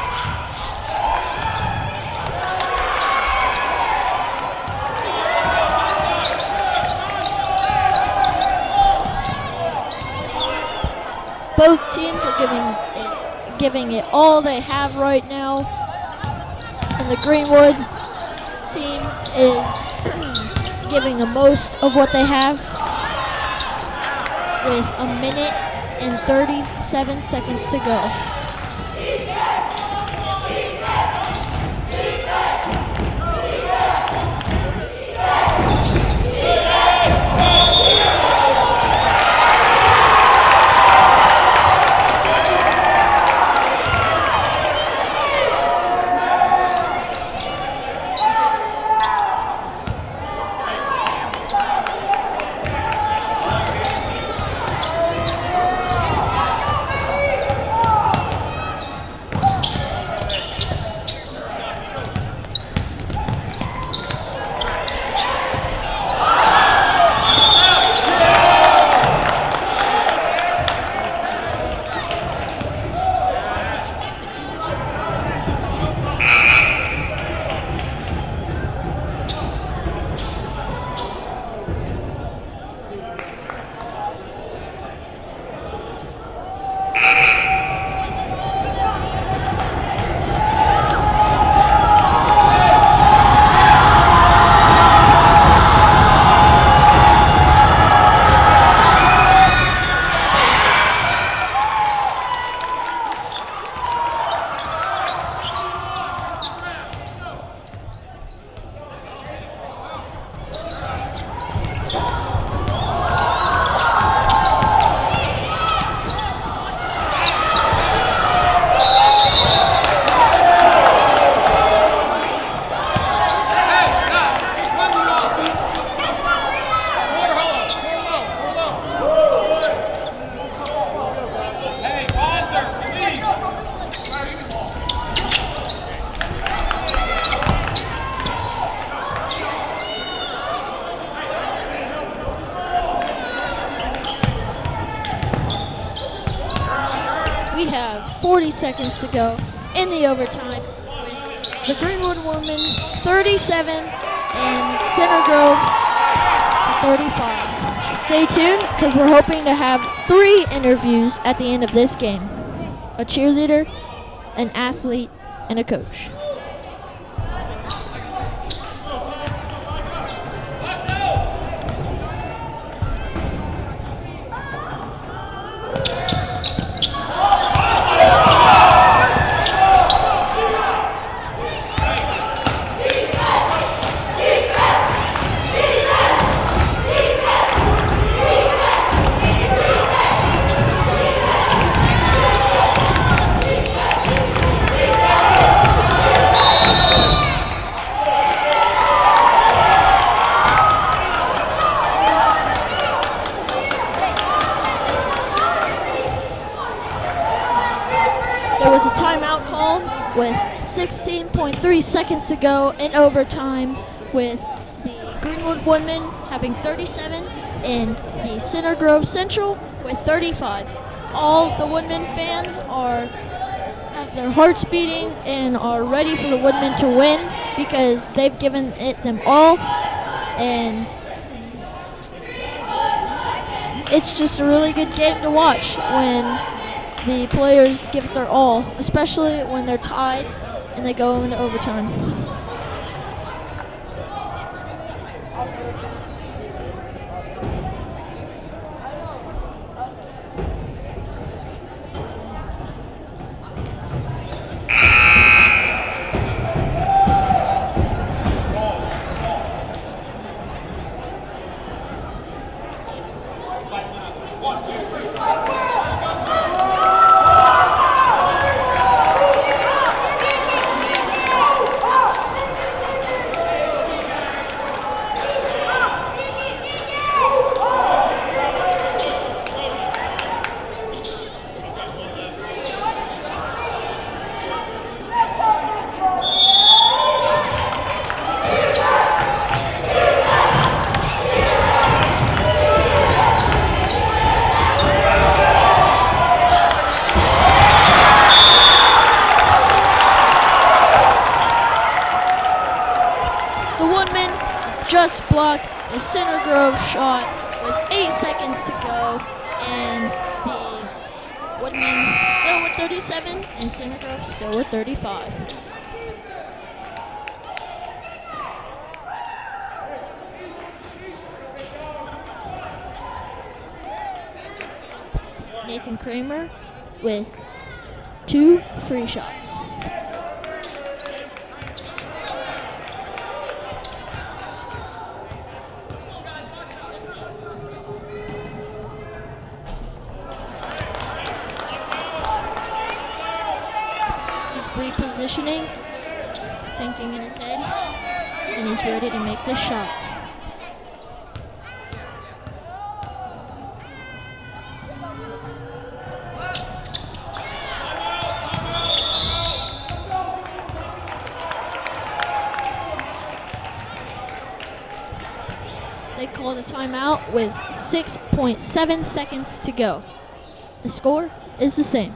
Both teams are giving it all they have right now. And the Greenwood team is giving the most of what they have with 1 minute and 37 seconds to go. we have 40 seconds to go in the overtime with the Greenwood women 37 and Center Grove to 35. Stay tuned because we're hoping to have 3 interviews at the end of this game. A cheerleader, an athlete, and a coach. Was a timeout called with 16.3 seconds to go in overtime with the Greenwood women having 37 and the Center Grove Central with 35. All the Woodmen fans have their hearts beating and are ready for the Woodmen to win because they've given it them all, and it's just a really good game to watch when the players give it their all, especially when they're tied and they go into overtime. Just blocked a Center Grove shot with 8 seconds to go, and the Woodmen still with 37 and Center Grove still with 35. Nathan Kramer with 2 free shots. Repositioning, thinking in his head, and he's ready to make this shot. They called a timeout with 6.7 seconds to go. The score is the same.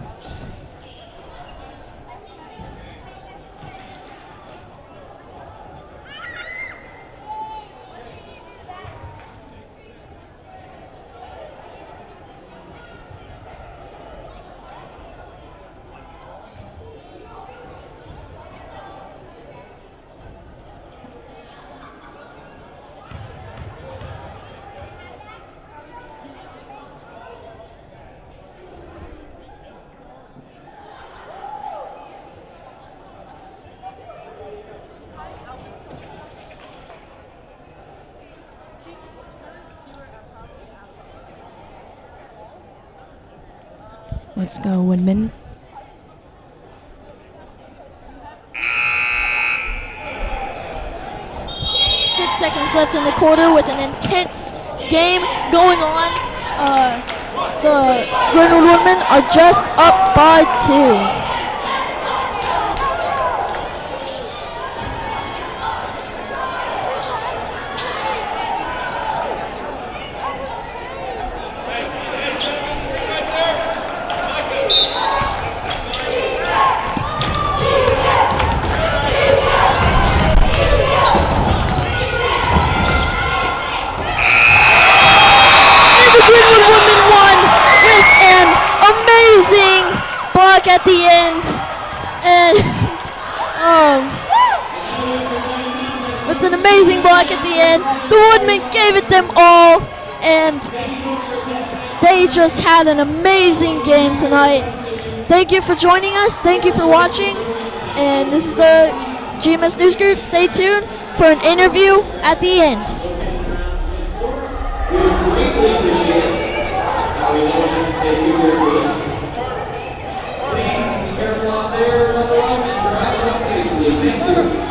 Let's go, Woodman. Six seconds left in the quarter with an intense game going on. The Greenwood Woodmen are just up by 2. at the end, and with an amazing block at the end, the Woodmen gave it them all, and they just had an amazing game tonight. Thank you for joining us. Thank you for watching. And this is the GMS News Group. Stay tuned for an interview at the end. We greatly appreciate how we always stay tuned. Please be careful out there, number one, and drive up safely. Thank you.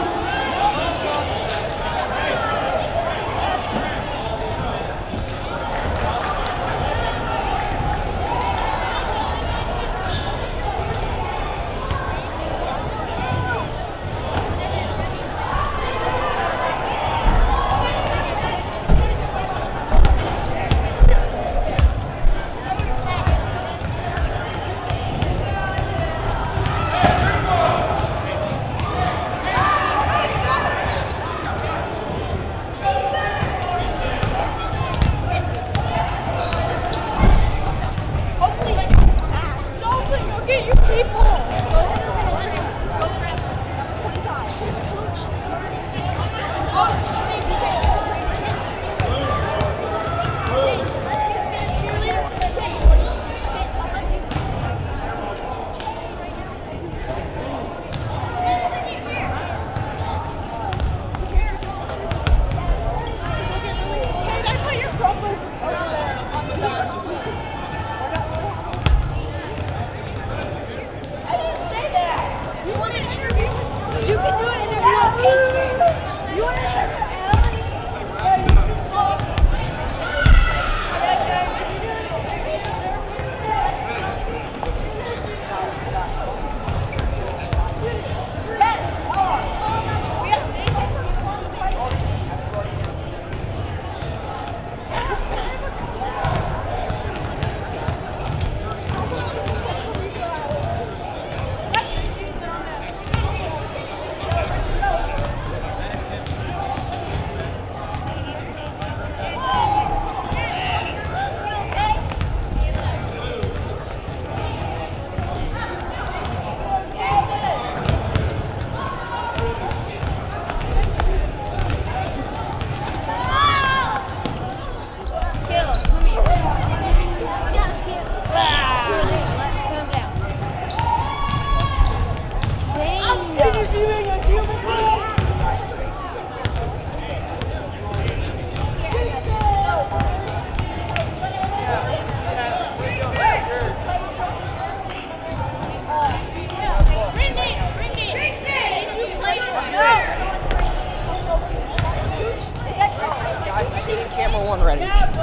Camera one ready.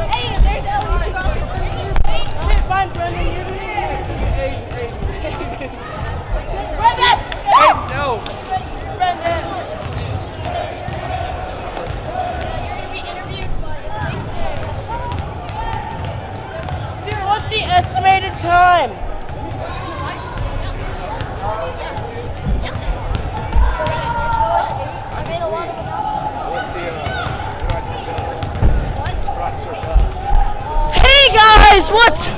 No. What's the estimated time? Hey guys, what's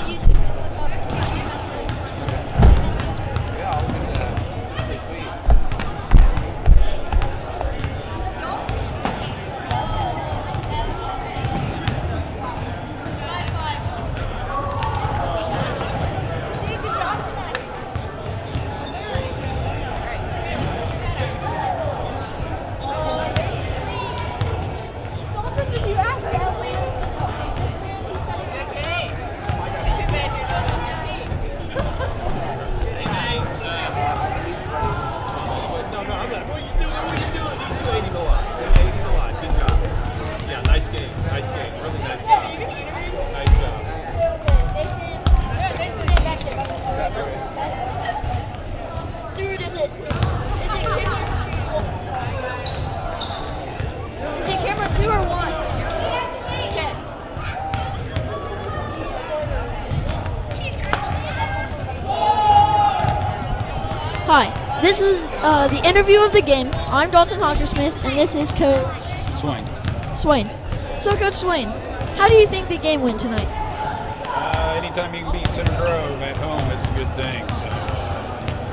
Hi, this is the interview of the game. I'm Dalton Hockersmith, and this is Coach Swain. So, Coach Swain, how do you think the game went tonight? Anytime you can beat Center Grove at home, it's a good thing. So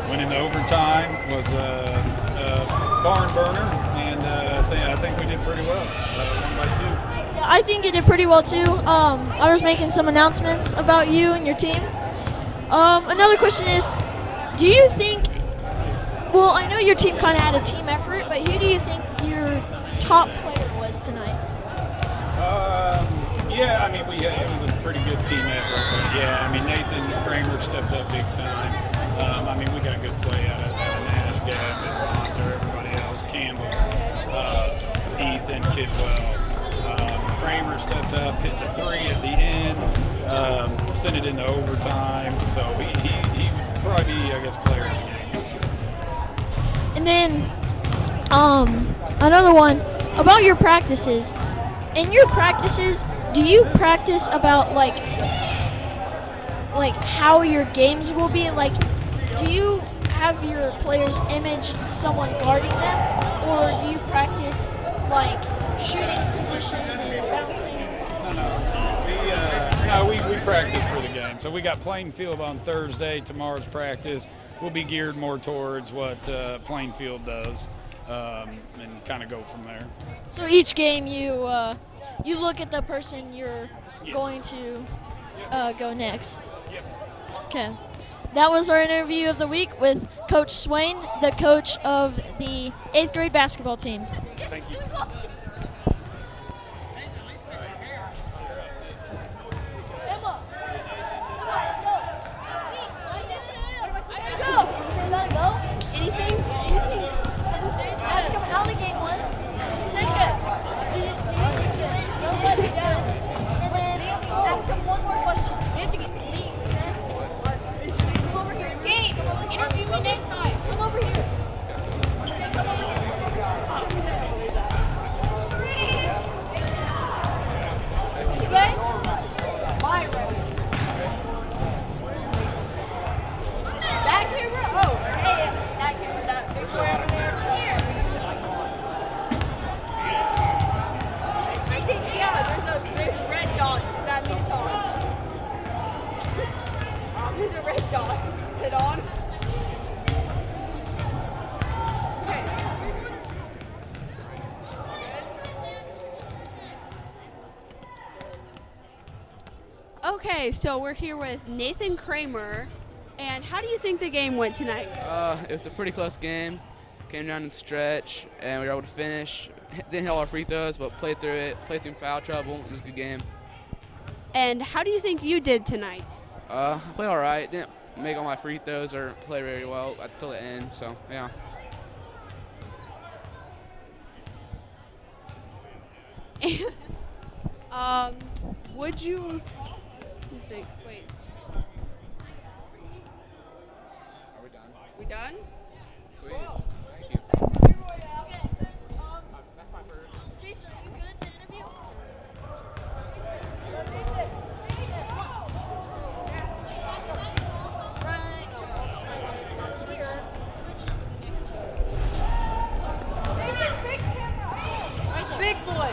went into overtime, was a barn burner, and I think we did pretty well. 1 by 2. Yeah, I think you did pretty well too. I was making some announcements about you and your team. Another question is, do you think, well, I know your team kind of had a team effort, but who do you think your top player was tonight? Yeah, I mean, it was a pretty good team effort. But yeah, I mean, Nathan Kramer stepped up big time. I mean, we got good play out of Nash, Gab, and Lonzo, everybody else, Campbell, Ethan, Kidwell. Kramer stepped up, hit the 3 at the end, sent it into overtime. So he would probably be, I guess, player of the game for sure. And then, another one about your practices. In your practices, do you practice about like how your games will be? Like, do you have your players image someone guarding them, or do you practice like shooting position and bouncing? No, we practice for the game. So we got playing field on Thursday. Tomorrow's practice will be geared more towards what playing field does, and kind of go from there. So each game you look at the person you're going to go next. Yep. Okay. That was our interview of the week with Coach Swain, the coach of the 8th grade basketball team. Thank you. Ask him how the game was. Do you think you did good? And then ask him one more question. You have to get leave. Come over here. Gabe, interview me next time. Come over here. Okay, come over here. You guys? My room. That camera? Oh, hey, that camera, that picture over there. I think, yeah, there's a red dot. Does that mean it's on? There's a red dot. Is it on? Okay, so we're here with Nathan Kramer. And how do you think the game went tonight? It was a pretty close game. Came down to the stretch, and we were able to finish. Didn't hit all our free throws, but played through it. Played through foul trouble. It was a good game. And how do you think you did tonight? I played all right. Didn't make all my free throws or play very well until the end. So yeah. Would you think? Wait. Are we done? We done? Sweet. Cool. Thank you. Okay. That's my first. Jason, are you good to interview? Big boy.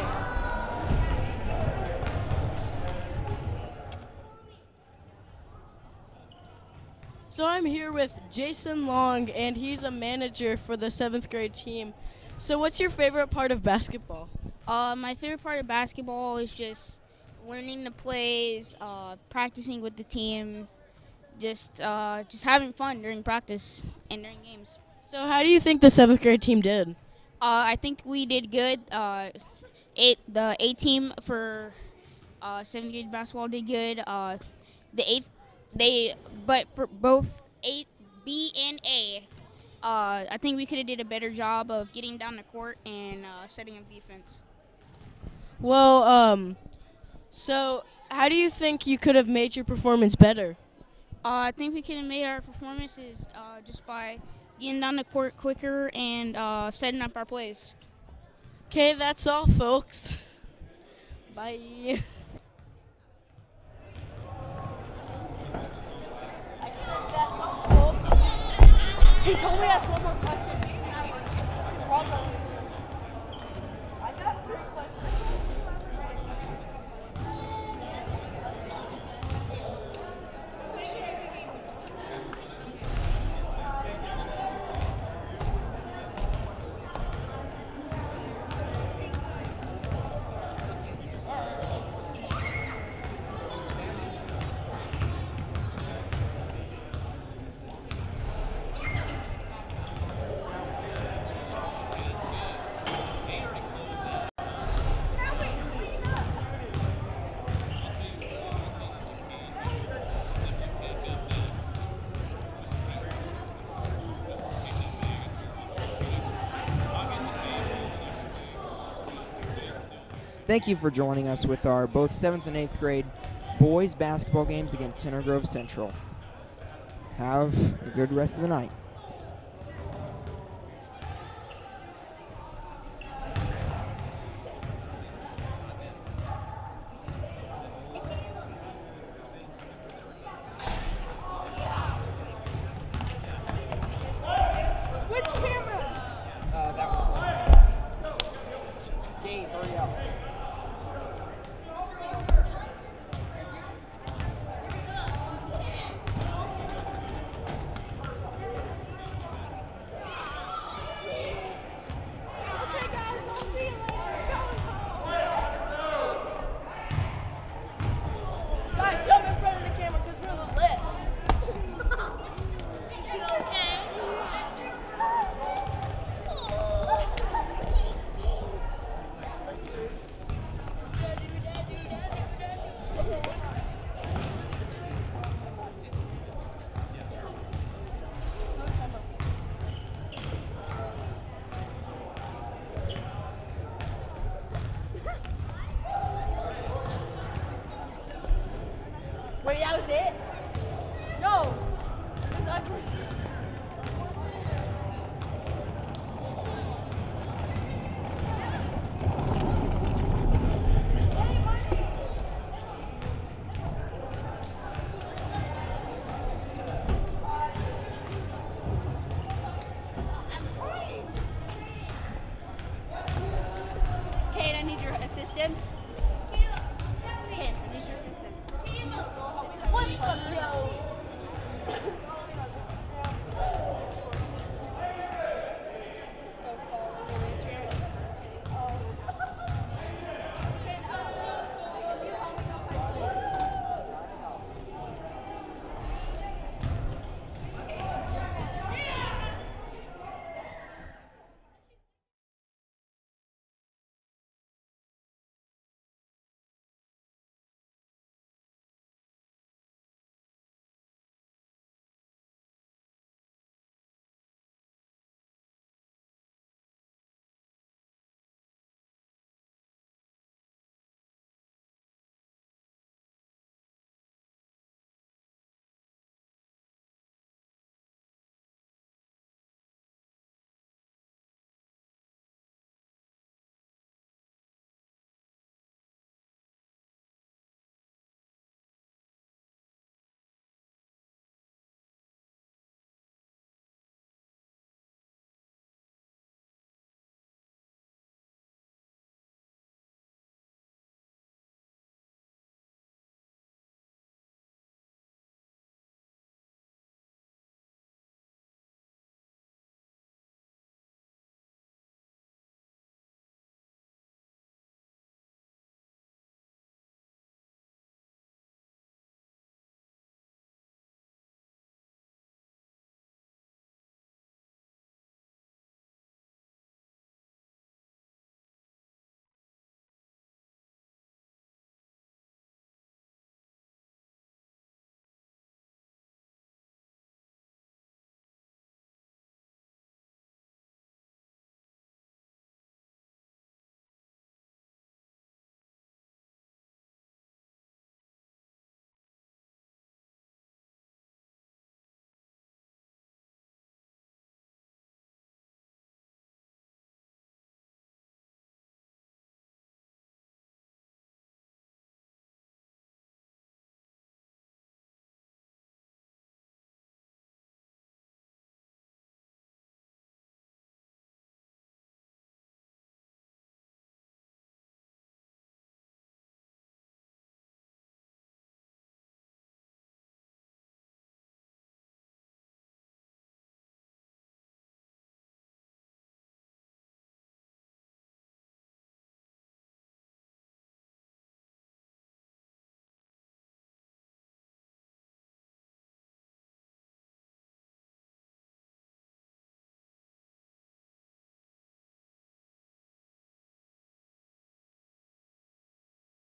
So I'm here with Jason Long, and he's a manager for the 7th grade team. So what's your favorite part of basketball? My favorite part of basketball is just learning the plays, practicing with the team, just having fun during practice and during games. So how do you think the 7th grade team did? I think we did good. The A team for 7th grade basketball did good. But for both 8B and A, I think we could have did a better job of getting down the court and setting up defense. Well, so how do you think you could have made your performance better? I think we could have made our performances just by getting down the court quicker and setting up our plays. Okay, that's all, folks. Bye. He told me that's one more question. I got 3 questions. thank you for joining us with our both 7th and 8th grade boys basketball games against Center Grove Central. Have a good rest of the night. Which camera? That one. Dave, hurry up. Okay, guys, I'll see you later. Guys, jump in front of the camera because we're lit. Wait, that was it? No. It was ugly.